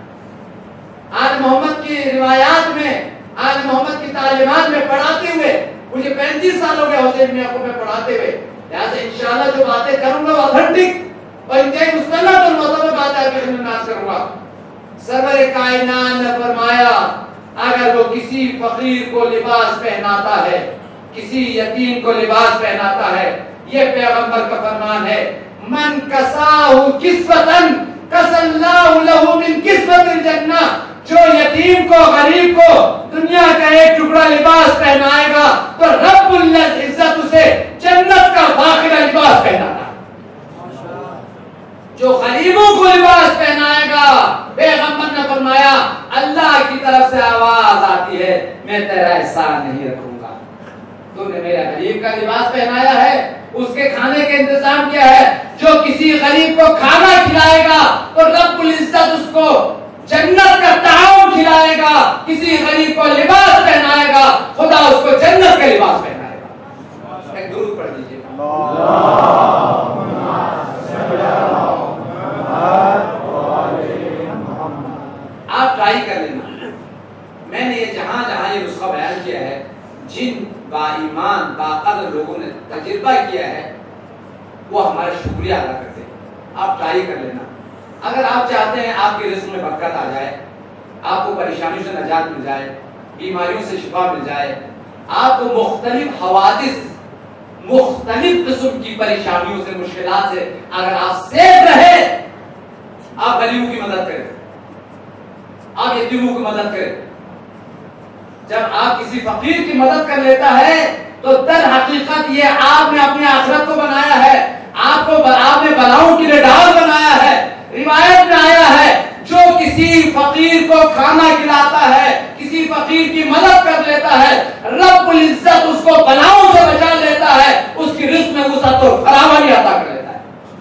آج محمد کی روایات میں، آج محمد کی تعلیمات میں پڑھاتے ہوئے مجھے 35 سال ہو گئے حوزہ علمیہ کو میں پڑھاتے ہوئے، لہٰذا انشاءاللہ جو باتیں کروں گا وہ اتھینٹک اور انتہائی مستند اور معتبر بات ہے کہ میں ناز کروں گا۔ سرور کائنات نے فرمایا اگر وہ کسی فقیر کو لباس پہناتا ہے، کسی یتیم کو لباس پہناتا ہے، یہ پیغمبر کا فرمان ہے من کساہ کسوتن کس اللہ لہ من کسوت الجنہ، جو یتیم کو غریب کو دنیا کا ایک ٹکڑا لباس پہنائے گا تو رب العزت اسے جنت کا باقی لباس پہناتا ہے۔ جو غریبوں کو لباس پہنائے گا، پیغمبر نے فرمایا اللہ کی طرف سے آواز آتی ہے میں تیرا احسان نہیں رکھوں گا، تو نے میرے غریب کا لباس پہنایا ہے، اس کے کھانے کا انتظام کیا ہے، جو کسی غریب کو کھانا کھلائے گا تو رب العزت اس کو جنت کا تعاون کھلائے گا، کسی غریب کو لباس پہنائے گا خدا اس کو جنت کا لباس پہنائے گا۔ ایک درود پڑھ دیجیے آپ ٹرائی کر لینا، میں نے یہ جہاں جہاں یہ نسخہ بیان کیا ہے، جن با ایمان با قدر لوگوں نے تجربہ کیا ہے وہ ہمارا شکریہ ادا کرتے ہیں. آپ ٹرائی کر لینا. اگر آپ چاہتے ہیں آپ کے رزق میں برکت آ جائے, آپ کو پریشانیوں سے نجات مل جائے, بیماریوں سے شفا مل جائے, آپ کو مختلف حوادث, مختلف قسم کی پریشانیوں سے, مشکلات سے اگر آپ سیف رہے, آپ غریبوں کی مدد کریں, آپ یتیموں کی مدد کریں. جب آپ کسی فقیر کی مدد کر لیتا ہے تو در حقیقت یہ آپ نے اپنی آخرت کو بنایا ہے, آپ نے بلاؤں کے لیے ڈال بنایا ہے. روایت میں آیا ہے جو کسی فقیر کو کھانا کھلاتا ہے, کسی فقیر کی مدد کر لیتا ہے, رب العزت اس کو بلاؤں سے بچا لیتا ہے, اس کی رزق میں وسعت اور فراوانی عطا کر لیتا ہے.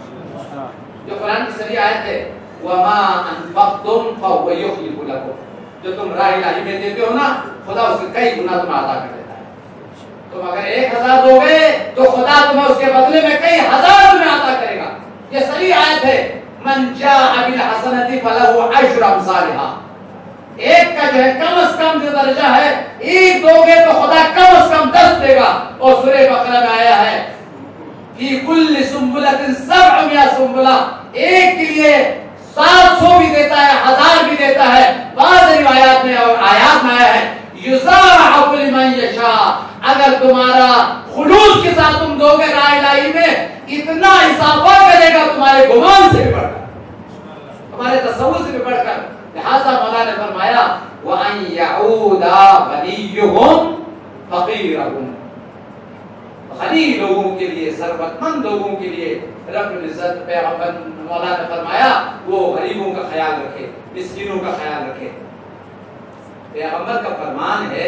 جو قرآن کی صریح آیت ہے وَمَا أَنفَقْتُمْ فَهُوَ يُخْلِفُ لَكُمْ, جو تم راہ الہی میں دیتے ہو نا, خدا اس کے کئی گنا تمہیں عطا کر دیتا ہے. تم اگر 1000 دو گے تو خدا تمہیں اس کے بدلے میں کئی ہزار تمہیں عطا کرے گا. یہ صحیح آیت ہے. من جاء بالحسنۃ فلہ عشر امثالھا. ایک کا جو ہے کم از کم جو درجہ ہے, ایک دو گے تو خدا کم از کم 10 دے گا. اور سورہ بقرہ میں آیا ہے فی کل سنبلۃ 700 سنبلہ, ایک کے لیے 700 بھی دیتا ہے, 1000 بھی دیتا ہے. بعض روایات میں اور آیات میں آیا ہے یضاعف لمن یشاء. اگر تمہارا خلوص کے ساتھ تم دو گے راہ الہی میں, اتنا اضافہ کرے گا تمہارے گمان سے بھی بڑھ کر, تمہارے تصور سے بھی بڑھ کر. لہذا مولا نے فرمایا وَأَن يَعُودَ غَنِيُّهُمْ فَقِيرَهُمْ. غنی لوگوں کے لیے, ثروت مند لوگوں کے لیے رب العزت پیغمبر مولا نے فرمایا وہ غریبوں کا خیال رکھے, مسکینوں کا خیال رکھے. پیغمبر کا فرمان ہے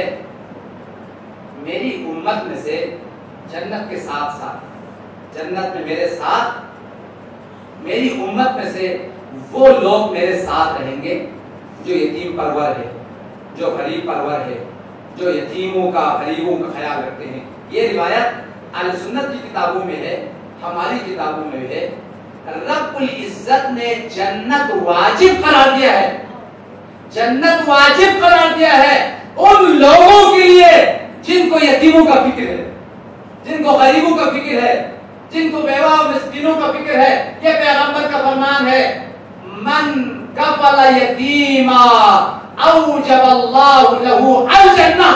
میری امت میں سے جنت کے ساتھ ساتھ, جنت میں میرے ساتھ, میری امت میں سے وہ لوگ میرے ساتھ رہیں گے جو یتیم پرور ہے, جو غریب پرور ہے, جو یتیموں کا, غریبوں کا خیال رکھتے ہیں. یہ روایت اہل سنت کی کتابوں میں ہے, ہماری کتابوں میں ہے. رب العزت نے جنت واجب قرار دیا ہے, جنت واجب قرار دیا ہے ان لوگوں کے لیے جن کو یتیموں کا فکر ہے, جن کو غریبوں کا فکر ہے, جن کو بیوہ اور مسکینوں کا فکر ہے. یہ پیغمبر کا فرمان ہے من کفل یتیما اوجب اللہ لہ الجنہ.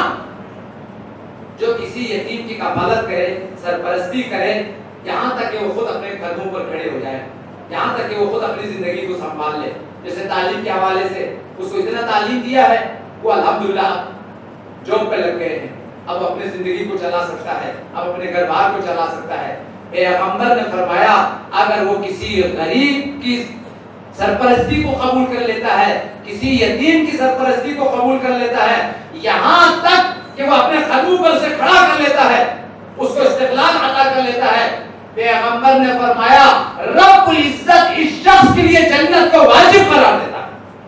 جو کسی یتیم کی کفالت کرے, سرپرستی کرے, یہاں تک کہ وہ خود اپنے قدموں پر کھڑے ہو جائے, یہاں تک کہ وہ خود اپنی زندگی کو سنبھال لے. جیسے تعلیم کے حوالے سے اس کو اتنا تعلیم دیا ہے, وہ الحمدللہ جاب پہ لگ گئے ہیں, اب اپنی زندگی کو چلا سکتا ہے, اب اپنے گھر بار کو چلا سکتا ہے. پیغمبر نے فرمایا اگر وہ کسی غریب کی سرپرستی کو قبول کر لیتا ہے, کسی یتیم کی سرپرستی کو قبول کر لیتا ہے, یہاں تک کہ وہ اپنے قدموں پر سے کھڑا کر لیتا ہے, اس کو استقلال عطا کر لیتا ہے, پیغمبر نے فرمایا رب العزت اس شخص کے لیے جنت کو واجب قرار دیتا ہے.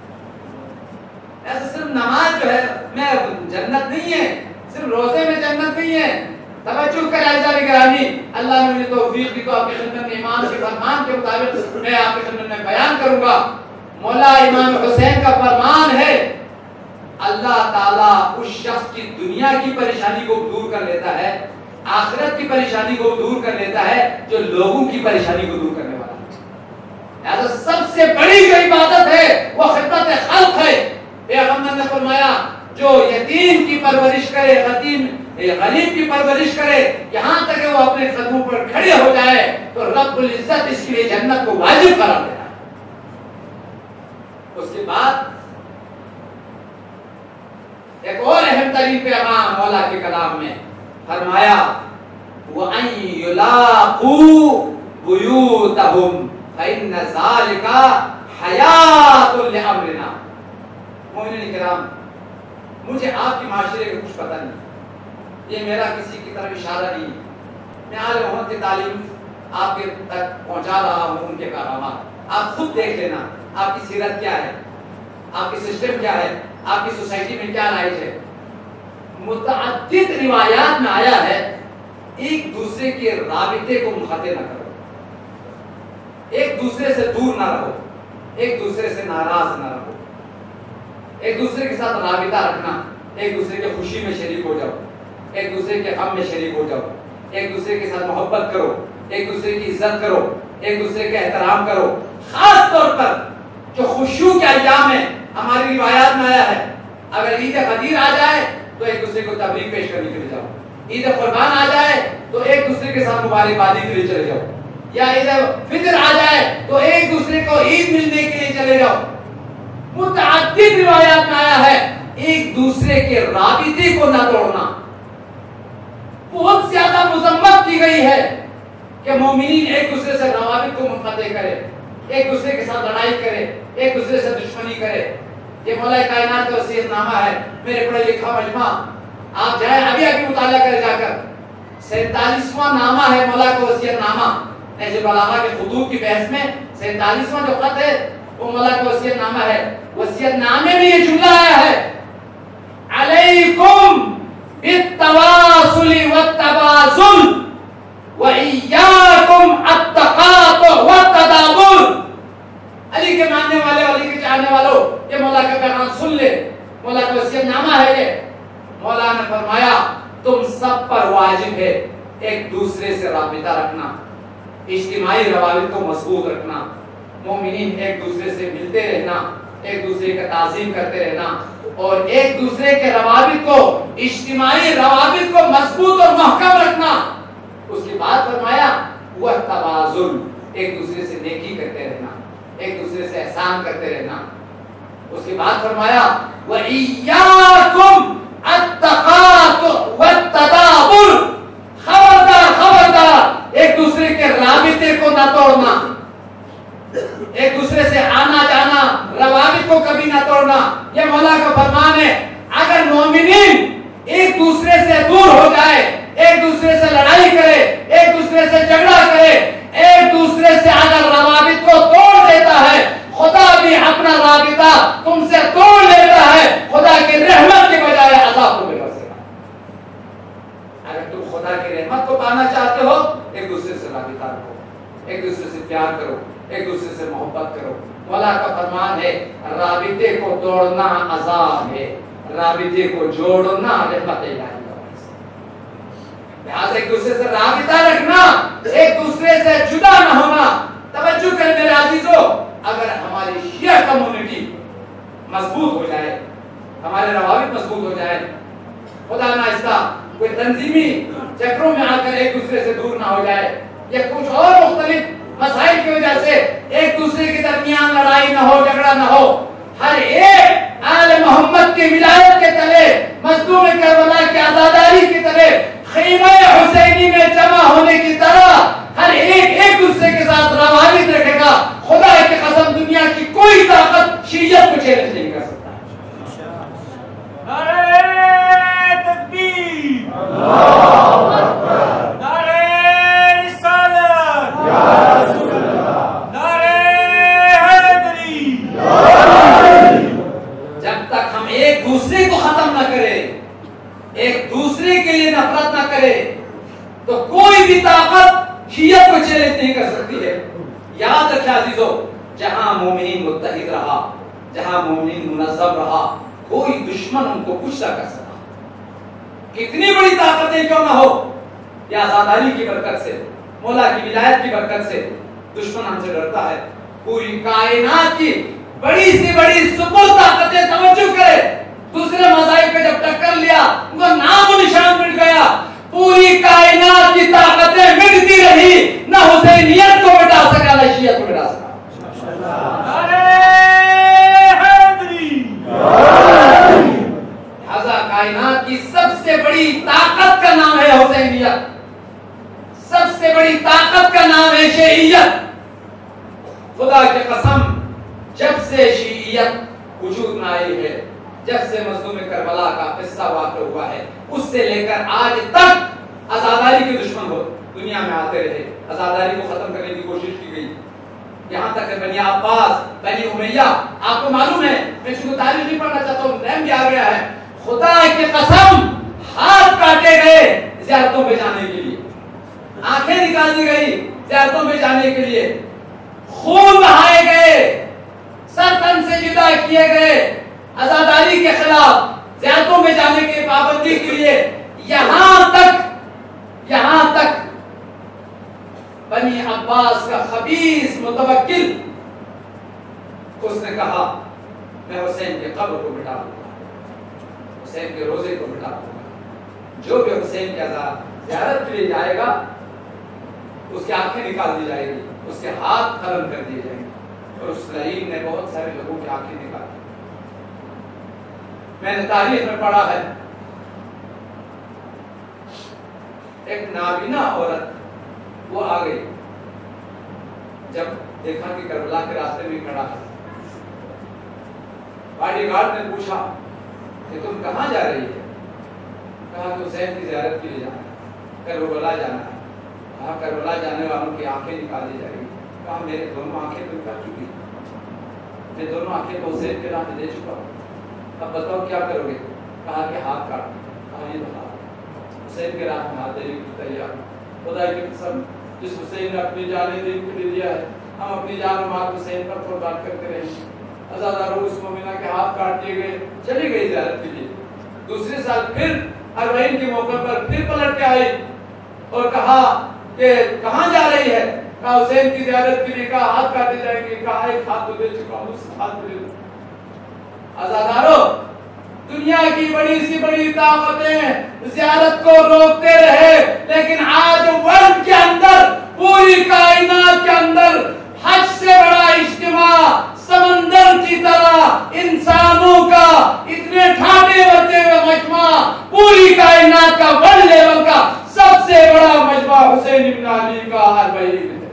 ایسا صرف نماز جو ہے میں جنت نہیں ہے, صرف روزے میں جنت نہیں ہے. توجہ کر عزیزان گرامی, اللہ نے مجھے توفیق دی تو آپ کی خدمت میں امام کے فرمان کے مطابق میں آپ کی خدمت میں بیان کروں گا. مولا امام حسین کا فرمان ہے اللہ تعالیٰ اس شخص کی دنیا کی پریشانی کو دور کر لیتا ہے, آخرت کی پریشانی کو دور کر لیتا ہے جو لوگوں کی پریشانی کو دور کرنے والا ہے. لہذا سب سے بڑی جو عبادت ہے وہ خدمت خلق ہے. پیغمبر نے فرمایا جو یتیم کی پرورش کرے, غریب کی پرورش کرے, یہاں تک کہ وہ اپنے قدموں پر کھڑے ہو جائے تو رب العزت اس کے لیے جنت کو واجب قرار دیتا ہے. اس کے بعد ایک اور اہم ترین پیغام مولا کے کلام میں فرمایا وَأَن يُلَاقُوا بُيُوتَهُمْ فَإِنَّ ذَلِكَ حَيَاةٌ لِأَمْرِنَا. مومنین کرام, مجھے آپ کے معاشرے کا کچھ پتہ نہیں, یہ میرا کسی کی طرف اشارہ نہیں, میں آل محمد کی تعلیم آپ کے تک پہنچا رہا ہوں, ان کے پیغامات آپ خود دیکھ لینا. آپ کی سیرت کیا ہے, آپ کی سسٹم کیا ہے, آپ کی سوسائٹی میں کیا رائج ہے. متعدد روایات میں آیا ہے ایک دوسرے کے رابطے کو منقطع نہ کرو, ایک دوسرے سے دور نہ رہو, ایک دوسرے سے ناراض نہ رہو, ایک دوسرے کے ساتھ رابطہ رکھنا, ایک دوسرے کے خوشی میں شریک ہو جاؤ, ایک دوسرے کے غم میں شریک ہو جاؤ. ایک دوسرے کے ساتھ محبت کرو، ایک دوسرے کی عزت کرو، ایک دوسرے کا احترام کرو. خاص طور پر جو خشوع کے ایام میں ہماری روایات میں آیا ہے، اگر عید غدیر آ جائے تو ایک دوسرے کو تبریک پیش کرنے کے لیے جاؤ، عید قربان آ جائے تو ایک دوسرے کے ساتھ مبارکبادی کے لیے چلے جاؤ، یا عید فطر آ جائے تو ایک دوسرے کو عید ملنے کے لیے چلے جاؤ. متعدد روایات میں آیا ہے ایک دوسرے کے رابطے کو نہ توڑنا. بہت زیادہ مذمت کی گئی ہے کہ مومنین ایک دوسرے سے روابط کو منقطع کرے، ایک دوسرے کے ساتھ لڑائی کرے، ایک دوسرے سے دشمنی کرے. یہ مولا کائنات کا وصیت نامہ ہے، میرے پڑھے لکھا مجمع، آپ جائیں ابھی مطالعہ کرے جا کر. 47واں نامہ ہے مولا کا وصیت نامہ. نہج البلاغہ کے خطوط کی بحث میں 47واں جو خط ہے وہ مولا کا وصیت نامہ ہے. وصیت نامے میں یہ جملہ آیا ہے، علیکم بالتواصل والتبازل وإياكم التقاطع والتدابر. علی کے ماننے والے، علی کے چاہنے والوں، یہ مولا کا پیغام سن لے، مولا کا وصیت نامہ ہے. یہ مولا نے فرمایا تم سب پر واجب ہے ایک دوسرے سے رابطہ رکھنا، اجتماعی روابط کو مضبوط رکھنا، مومنین ایک دوسرے سے ملتے رہنا، ایک دوسرے کا تعظیم کرتے رہنا، اور ایک دوسرے کے روابط کو، اجتماعی روابط کو مضبوط اور محکم رکھنا. اس کے بعد فرمایا وہ تبازل، ایک دوسرے سے نیکی کرتے رہنا، ایک دوسرے سے احسان کرتے رہنا. اس کے بعد فرمایا وَإِيَّاكُمْ التَّقَاطُعَ وَالتَّدَابُرَ، خبردار خبردار ایک دوسرے کے رابطے کو نہ توڑنا، ایک دوسرے سے آنا جانا، روابط کو کبھی نہ توڑنا. یہ مولا کا فرمان ہے. اگر مومنین ایک دوسرے سے دور ہو جائے، ایک دوسرے سے لڑائی کرے، ایک دوسرے سے جھگڑا کرے، ایک دوسرے سے اگر روابط کو توڑ دیتا ہے، خدا بھی اپنا رابطہ تم سے توڑ لیتا ہے. خدا کی رحمت کے بجائے عذاب کو برسے گا. اگر تم خدا کی رحمت کو پانا چاہتے ہو، ایک دوسرے سے رابطہ رکھو، ایک دوسرے سے پیار کرو، ایک دوسرے سے محبت کرو. مولا کا فرمان ہے رابطے کو توڑنا عذاب ہے، رابطے کو جوڑنا رحمت الہی ہے. لہذا ایک دوسرے سے رابطہ رکھنا، ایک دوسرے سے جدا نہ ہونا. توجہ کریں میرے عزیزو، اگر ہماری شیعہ کمیونٹی مضبوط ہو جائے، ہمارے روابط مضبوط ہو جائے، خدا نہ ایسا کوئی تنظیمی چکروں میں آ کر ایک دوسرے سے دور نہ ہو جائے، یا کچھ اور مختلف مسائل کی وجہ سے ایک دوسرے کے درمیان لڑائی نہ ہو، جھگڑا نہ ہو، ہر ایک آل محمد کی ولایت کے تلے، مظلوم کربلا کی عزاداری کے تلے، خیمہ حسینی میں جمع ہونے کی طرح ہر ایک دوسرے کے ساتھ روابط رکھے گا. خدا کی قسم دنیا کی کوئی طاقت شیعت کو چیلنج نہیں کر سکتا. نعرہ تکبیر، اللہ اکبر، نعرہ رسالت، یا رسول اللہ، نعرہ حیدری. جب تک ہم ایک دوسرے کو ختم نہ کریں، ایک دوسرے کے لیے نفرت نہ کرے، تو کوئی بھی طاقت شیعت کو چیلنج نہیں کر سکتی ہے. یاد رکھیں عزیزو، جہاں مومنین متحد رہا، جہاں مومنین منظم رہا، کوئی دشمن ان کو کچھ نہ کر سکا. کتنی بڑی طاقتیں کیوں نہ ہو، یہ آزاداری کی برکت سے، مولا کی ولایت کی برکت سے دشمن ہم سے ڈرتا ہے. پوری کائنات کی بڑی سی بڑی سپر طاقتیں توجہ کرے، دوسرے مذاہب پہ جب ٹکر لیا ان کو نام و نشان مٹ گیا. پوری کائنات کی طاقتیں مٹتی رہی، نہ حسینیت کو مٹا سکا، نہ شیعت کو مٹا سکا. لہذا کائنات کی سب سے بڑی طاقت کا نام ہے حسینیت، سب سے بڑی طاقت کا نام ہے شیعیت. خدا کی قسم جب سے شیعیت وجود میں آئی ہے، جب سے مظلوم کربلا کا قصہ واقع ہوا ہے، اس سے لے کر آج تک آزاداری کے دشمن ہو دنیا میں آتے رہے، آزاداری کو ختم کرنے کی کوشش کی گئی. یہاں تک کہ بنی عباس، بنی امیہ، آپ کو معلوم ہے، میں چونکہ تاریخ نہیں پڑھنا چاہتا ہوں، نیم بھی آ گیا ہے، خدا کی قسم ہاتھ کاٹے گئے زیارتوں پہ جانے کے لیے، آنکھیں نکال دی گئی زیارتوں پہ جانے کے لیے، خون بہائے گئے، سر تن سے جدا کیے گئے آزاداری کے خلاف، زیارتوں میں جانے کے پابندی کے لیے. یہاں تک یہاں تک بنی عباس کا خبیث متوکل اس نے کہا میں حسین کے قبر کو مٹا دوں گا، حسین کے روزے کو مٹا دوں گا، جو بھی حسین کی زیارت کے لیے جائے گا اس کی آنکھیں نکال دی جائے گی، اس کے ہاتھ قلم کر دیے جائیں گے۔ اور اس لعین نے بہت سارے لوگوں کی آنکھیں نکالی۔ میں نے تاریخ میں پڑھا ہے ایک نابینا عورت وہ آ گئی، جب دیکھا کہ کربلا کے راستے میں کھڑا ہے، باڈی گارڈ نے پوچھا کہ تم کہاں جا رہی ہے؟ کہا کہ حسین کی زیارت کے لیے جانا ہے، کربلا جانا ہے۔ کہا کربلا جانے والوں کی آنکھیں نکال دی جائے گی۔ کہا میرے دونوں آنکھیں تو نکال چکی، میں دونوں آنکھیں کو حسین کے راہ میں دے چکا ہوں، اب بتاؤ کیا کرو گے؟ کہا کہ ہاتھ کاٹ۔ کہا یہ بتا، حسین کے راہ میں ہاتھ دینے کی تیار۔ خدا کی قسم جس حسین نے اپنی جان دین کے لیے دیا ہے، ہم اپنی جان و مال حسین پر قربان کرتے رہیں گے۔ عزاداروں اس مومنہ کے ہاتھ کاٹ دیے گئے، چلی گئی زیارت کے لیے۔ دوسرے سال پھر اربعین کے موقع پر پھر پلٹ کے آئی اور کہا کہ کہاں جا رہی ہے؟ کہا حسین کی زیارت کے لیے۔ کہا ہاتھ کاٹے جائیں گے۔ کہا ایک ہاتھ تو دے چکا ہوں، اس ہاتھ دے دو۔ عزاداروں دنیا کی بڑی سی بڑی طاقتیں زیارت کو روکتے رہے، لیکن آج ورلڈ کے اندر، پوری کائنات کے اندر حج سے بڑا اجتماع سمندر کی طرح انسانوں کا اتنے ٹھاٹے بڑھتے ہوئے مجمع، پوری کائنات کا ورلڈ لیول کا سب سے بڑا مجمع حسین ابن علی کا اربعین ہے۔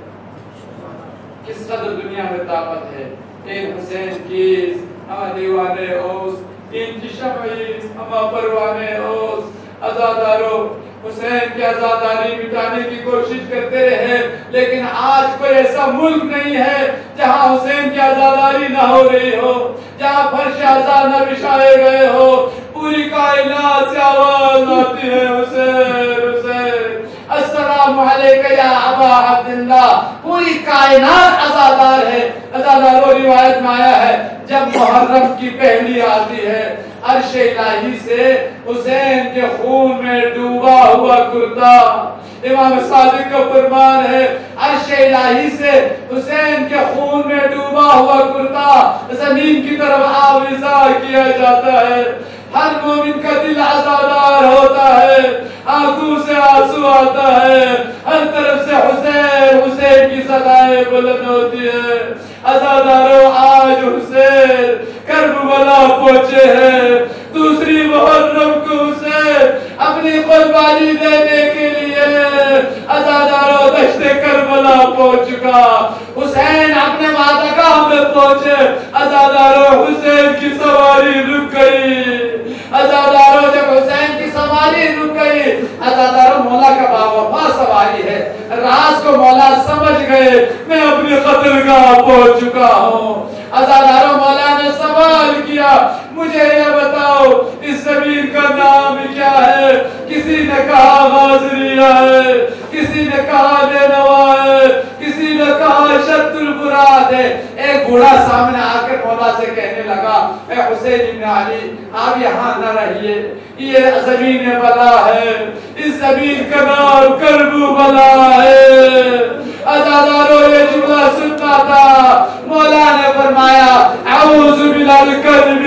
کس قدر دنیا میں طاقت ہے۔ ایک حسین کی ہم دیوانے اوس، ان کی شمعی ہم پروانے اوس۔ عزاداروں حسین کی عزاداری مٹانے کی کوشش کرتے رہے، لیکن آج کوئی ایسا ملک نہیں ہے جہاں حسین کی عزاداری نہ ہو رہی ہو، جہاں فرش عزا نہ بچھائے گئے ہو۔ پوری کائنات سے آواز آتی ہے حسین حسین السلام علیکہ یا ابا عبداللہ۔ پوری کائنات عزادار ہے۔ عزاداروں روایت میں آیا ہے جب محرم کی پہلی آتی ہے، عرش الہی سے حسین کے خون میں ڈوبا ہوا کرتا، امام صادق کا فرمان ہے، عرش الہی سے حسین کے خون میں ڈوبا ہوا کرتا زمین کی طرف آویزا کیا جاتا ہے۔ ہر مومن کا دل عزادار ہوتا ہے، آنکھوں سے آنسو آتا ہے، ہر طرف سے حسین حسین کی صدائیں بلند ہوتی ہے۔ عزاداروں آج حسین کربلا پہنچے ہیں، دوسری محرم کو حسین اپنی قربانی دینے کے لیے عزاداروں دشت کربلا پہنچ چکا۔ حسین اپنے مادگاہ میں پہنچے، عزاداروں حسین کی سواری رک گئی۔ عزاداروں جب حسین کی سواری رک گئی، عزاداروں مولا کا باوفا سواری ہے، راز کو مولا سمجھ گئے، میں اپنی قتلگاہ پہنچ چکا ہوں۔ عزاداروں مولا نے سوال کیا، مجھے یہ بتاؤ اس زمین کا نام کیا ہے؟ کسی نے کہا غازریہ ہے، کسی نے کہا نینوا ہے، کسی نے کہا شد الفرات ہے۔ ایک بوڑھا سامنے آ کر مولا سے کہنے لگا، اے حسین ابن علی آپ یہاں نہ رہیے، یہ زمین بلا ہے، اس زمین کا نام کربلا ہے۔ عزاداروں یہ جملہ سنتا تھا، مولا نے فرمایا اعوذ باللہ الکرب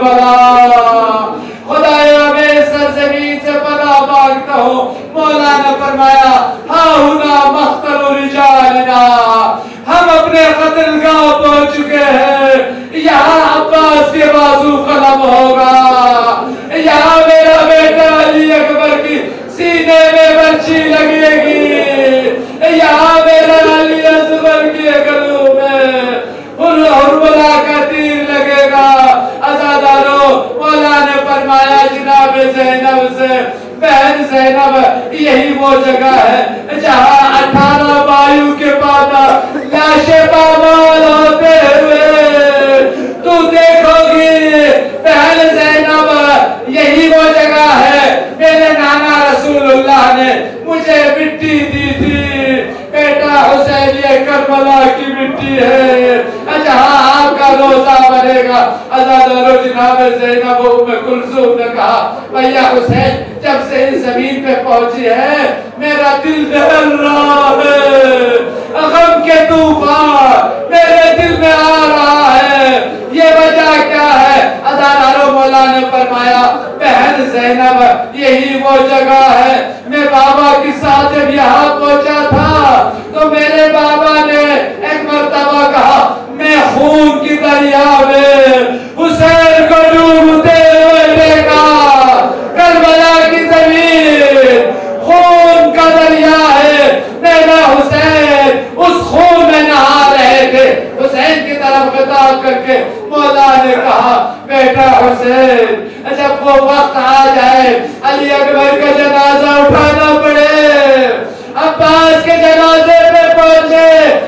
والبلا، خدایا میں اس سرزمین سے پناہ مانگتا ہوں۔ مولا نے فرمایا ہاں ہنا مقتل رجالنا، ہم اپنے قتلگاہ پہنچ چکے ہیں، یہاں عباس کے بازو قلم ہوگا، یہاں میرا بیٹا علی اکبر کی سینے میں برچھی لگے گی، یہاں میرا علی اصغر کی گلوں میں حربلا کا تیر لگے گا۔ عزاداروں مولا نے فرمایا جناب زینب سے، بہن زینب یہی وہ جگہ ہے جہاں 18 مایو کے بعد لاشیں پامال ہوتے ہوئے تو دیکھو گی۔ بہن زینب یہی وہ جگہ ہے، میرے نانا رسول اللہ نے مجھے مٹی دی تھی، بیٹا حسین یہ کربلا کی مٹی ہے جہاں آپ کا रोजा बनेगा। अज़ादारो जनाब ज़ैनब उम्मे कुलसूम ने कहा भैया हुसैन जब से इस जमीन पे पहुंची है मेरा दिल दहल रहा है, गम के तूफान मेरे दिल में आ रहा है, ये वजह क्या है? अज़ादारो मौला ने फरमाया बहन ज़ैनब यही वो जगह है, मैं बाबा के साथ जब यहाँ पहुंचा था तो मेरे बाबा ने एक मर्तबा कहा मैं खून की दरिया में हुसैन को डूबते हुए देखा। करबला की जमीन खून का दरिया है, मेरा हुसैन उस खून में नहा रहे थे। हुसैन की तरफ खिताब करके मौला ने कहा बेटा हुसैन जब वो वक्त आ जाए अली अकबर का जनाजा उठाना पड़े, अब्बास के जनाजे पे पहुंचे,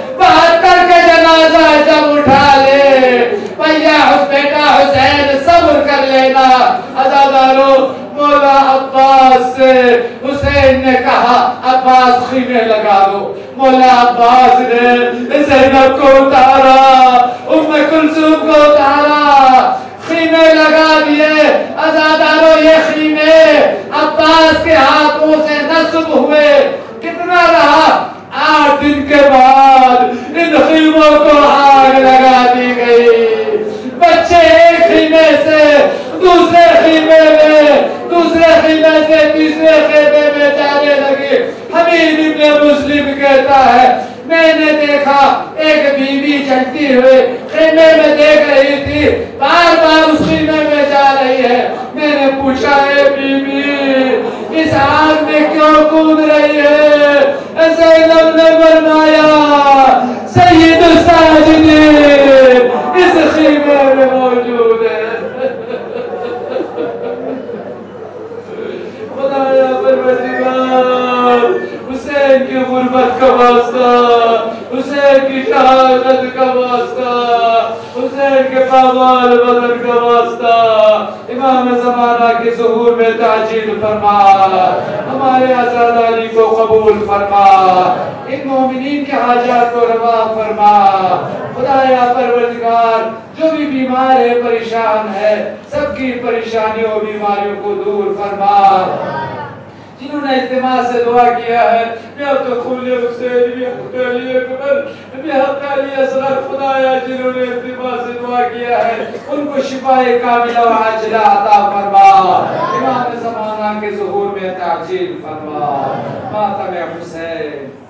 72 के जनाजा जब उठा ले भैया बेटा हुसैन सब्र कर लेना। अज़ादारो मौला अब्बास से हुसैन ने कहा अब्बास खीमे लगा दो। मौला अब्बास ने ज़ैनब को उतारा, उम्मे कुलसूम को उतारा, खीमे लगा दिए। अज़ादारो ये खीमे अब्बास के हाथों से नस्ब हुए। कितना रहा? 8 दिन के बाद इन खीमों को आग लगा दी गई। बच्चे एक खीमे से दूसरे खीमे में, दूसरे खीमे से तीसरे खीमे में जाने लगे। हमीद इब्न मुस्लिम कहता है मैंने देखा एक बीवी चलती हुई खीमे में देख रही थी, बार बार उस खीमे में जा रही है। मैंने पूछा है बीबी इस आग में क्यों कूद रही है? ज़ैनब ने फरमाया सैयद साजिदीन इस खीमे में मौजूद है। खुदाया परवरदिगार हुसैन की गुर्बत का वास्ता, हुसैन की शहादत का वास्ता, हुसैन के पामाल बदन का वास्ता, इमाम ज़माना के ज़ुहूर में ताजील फरमा, हमारे आज़ाद अली को कबूल फरमा, इन मोमिनीन के हाजात को रवा फरमा। खुदाया परवरदिगार जो भी बीमार है परेशान है सबकी परेशानियों बीमारियों को दूर फरमा। जिन्होंने इज्तिमा से दुआ किया है खुदाया जिन्होंने इज्तिमा से दुआ किया है उनको शिफाए कामिला व आजिला अता फरमा। इमाम ज़माना के ज़ुहूर में ताजील फरमा। मातम हुसैन।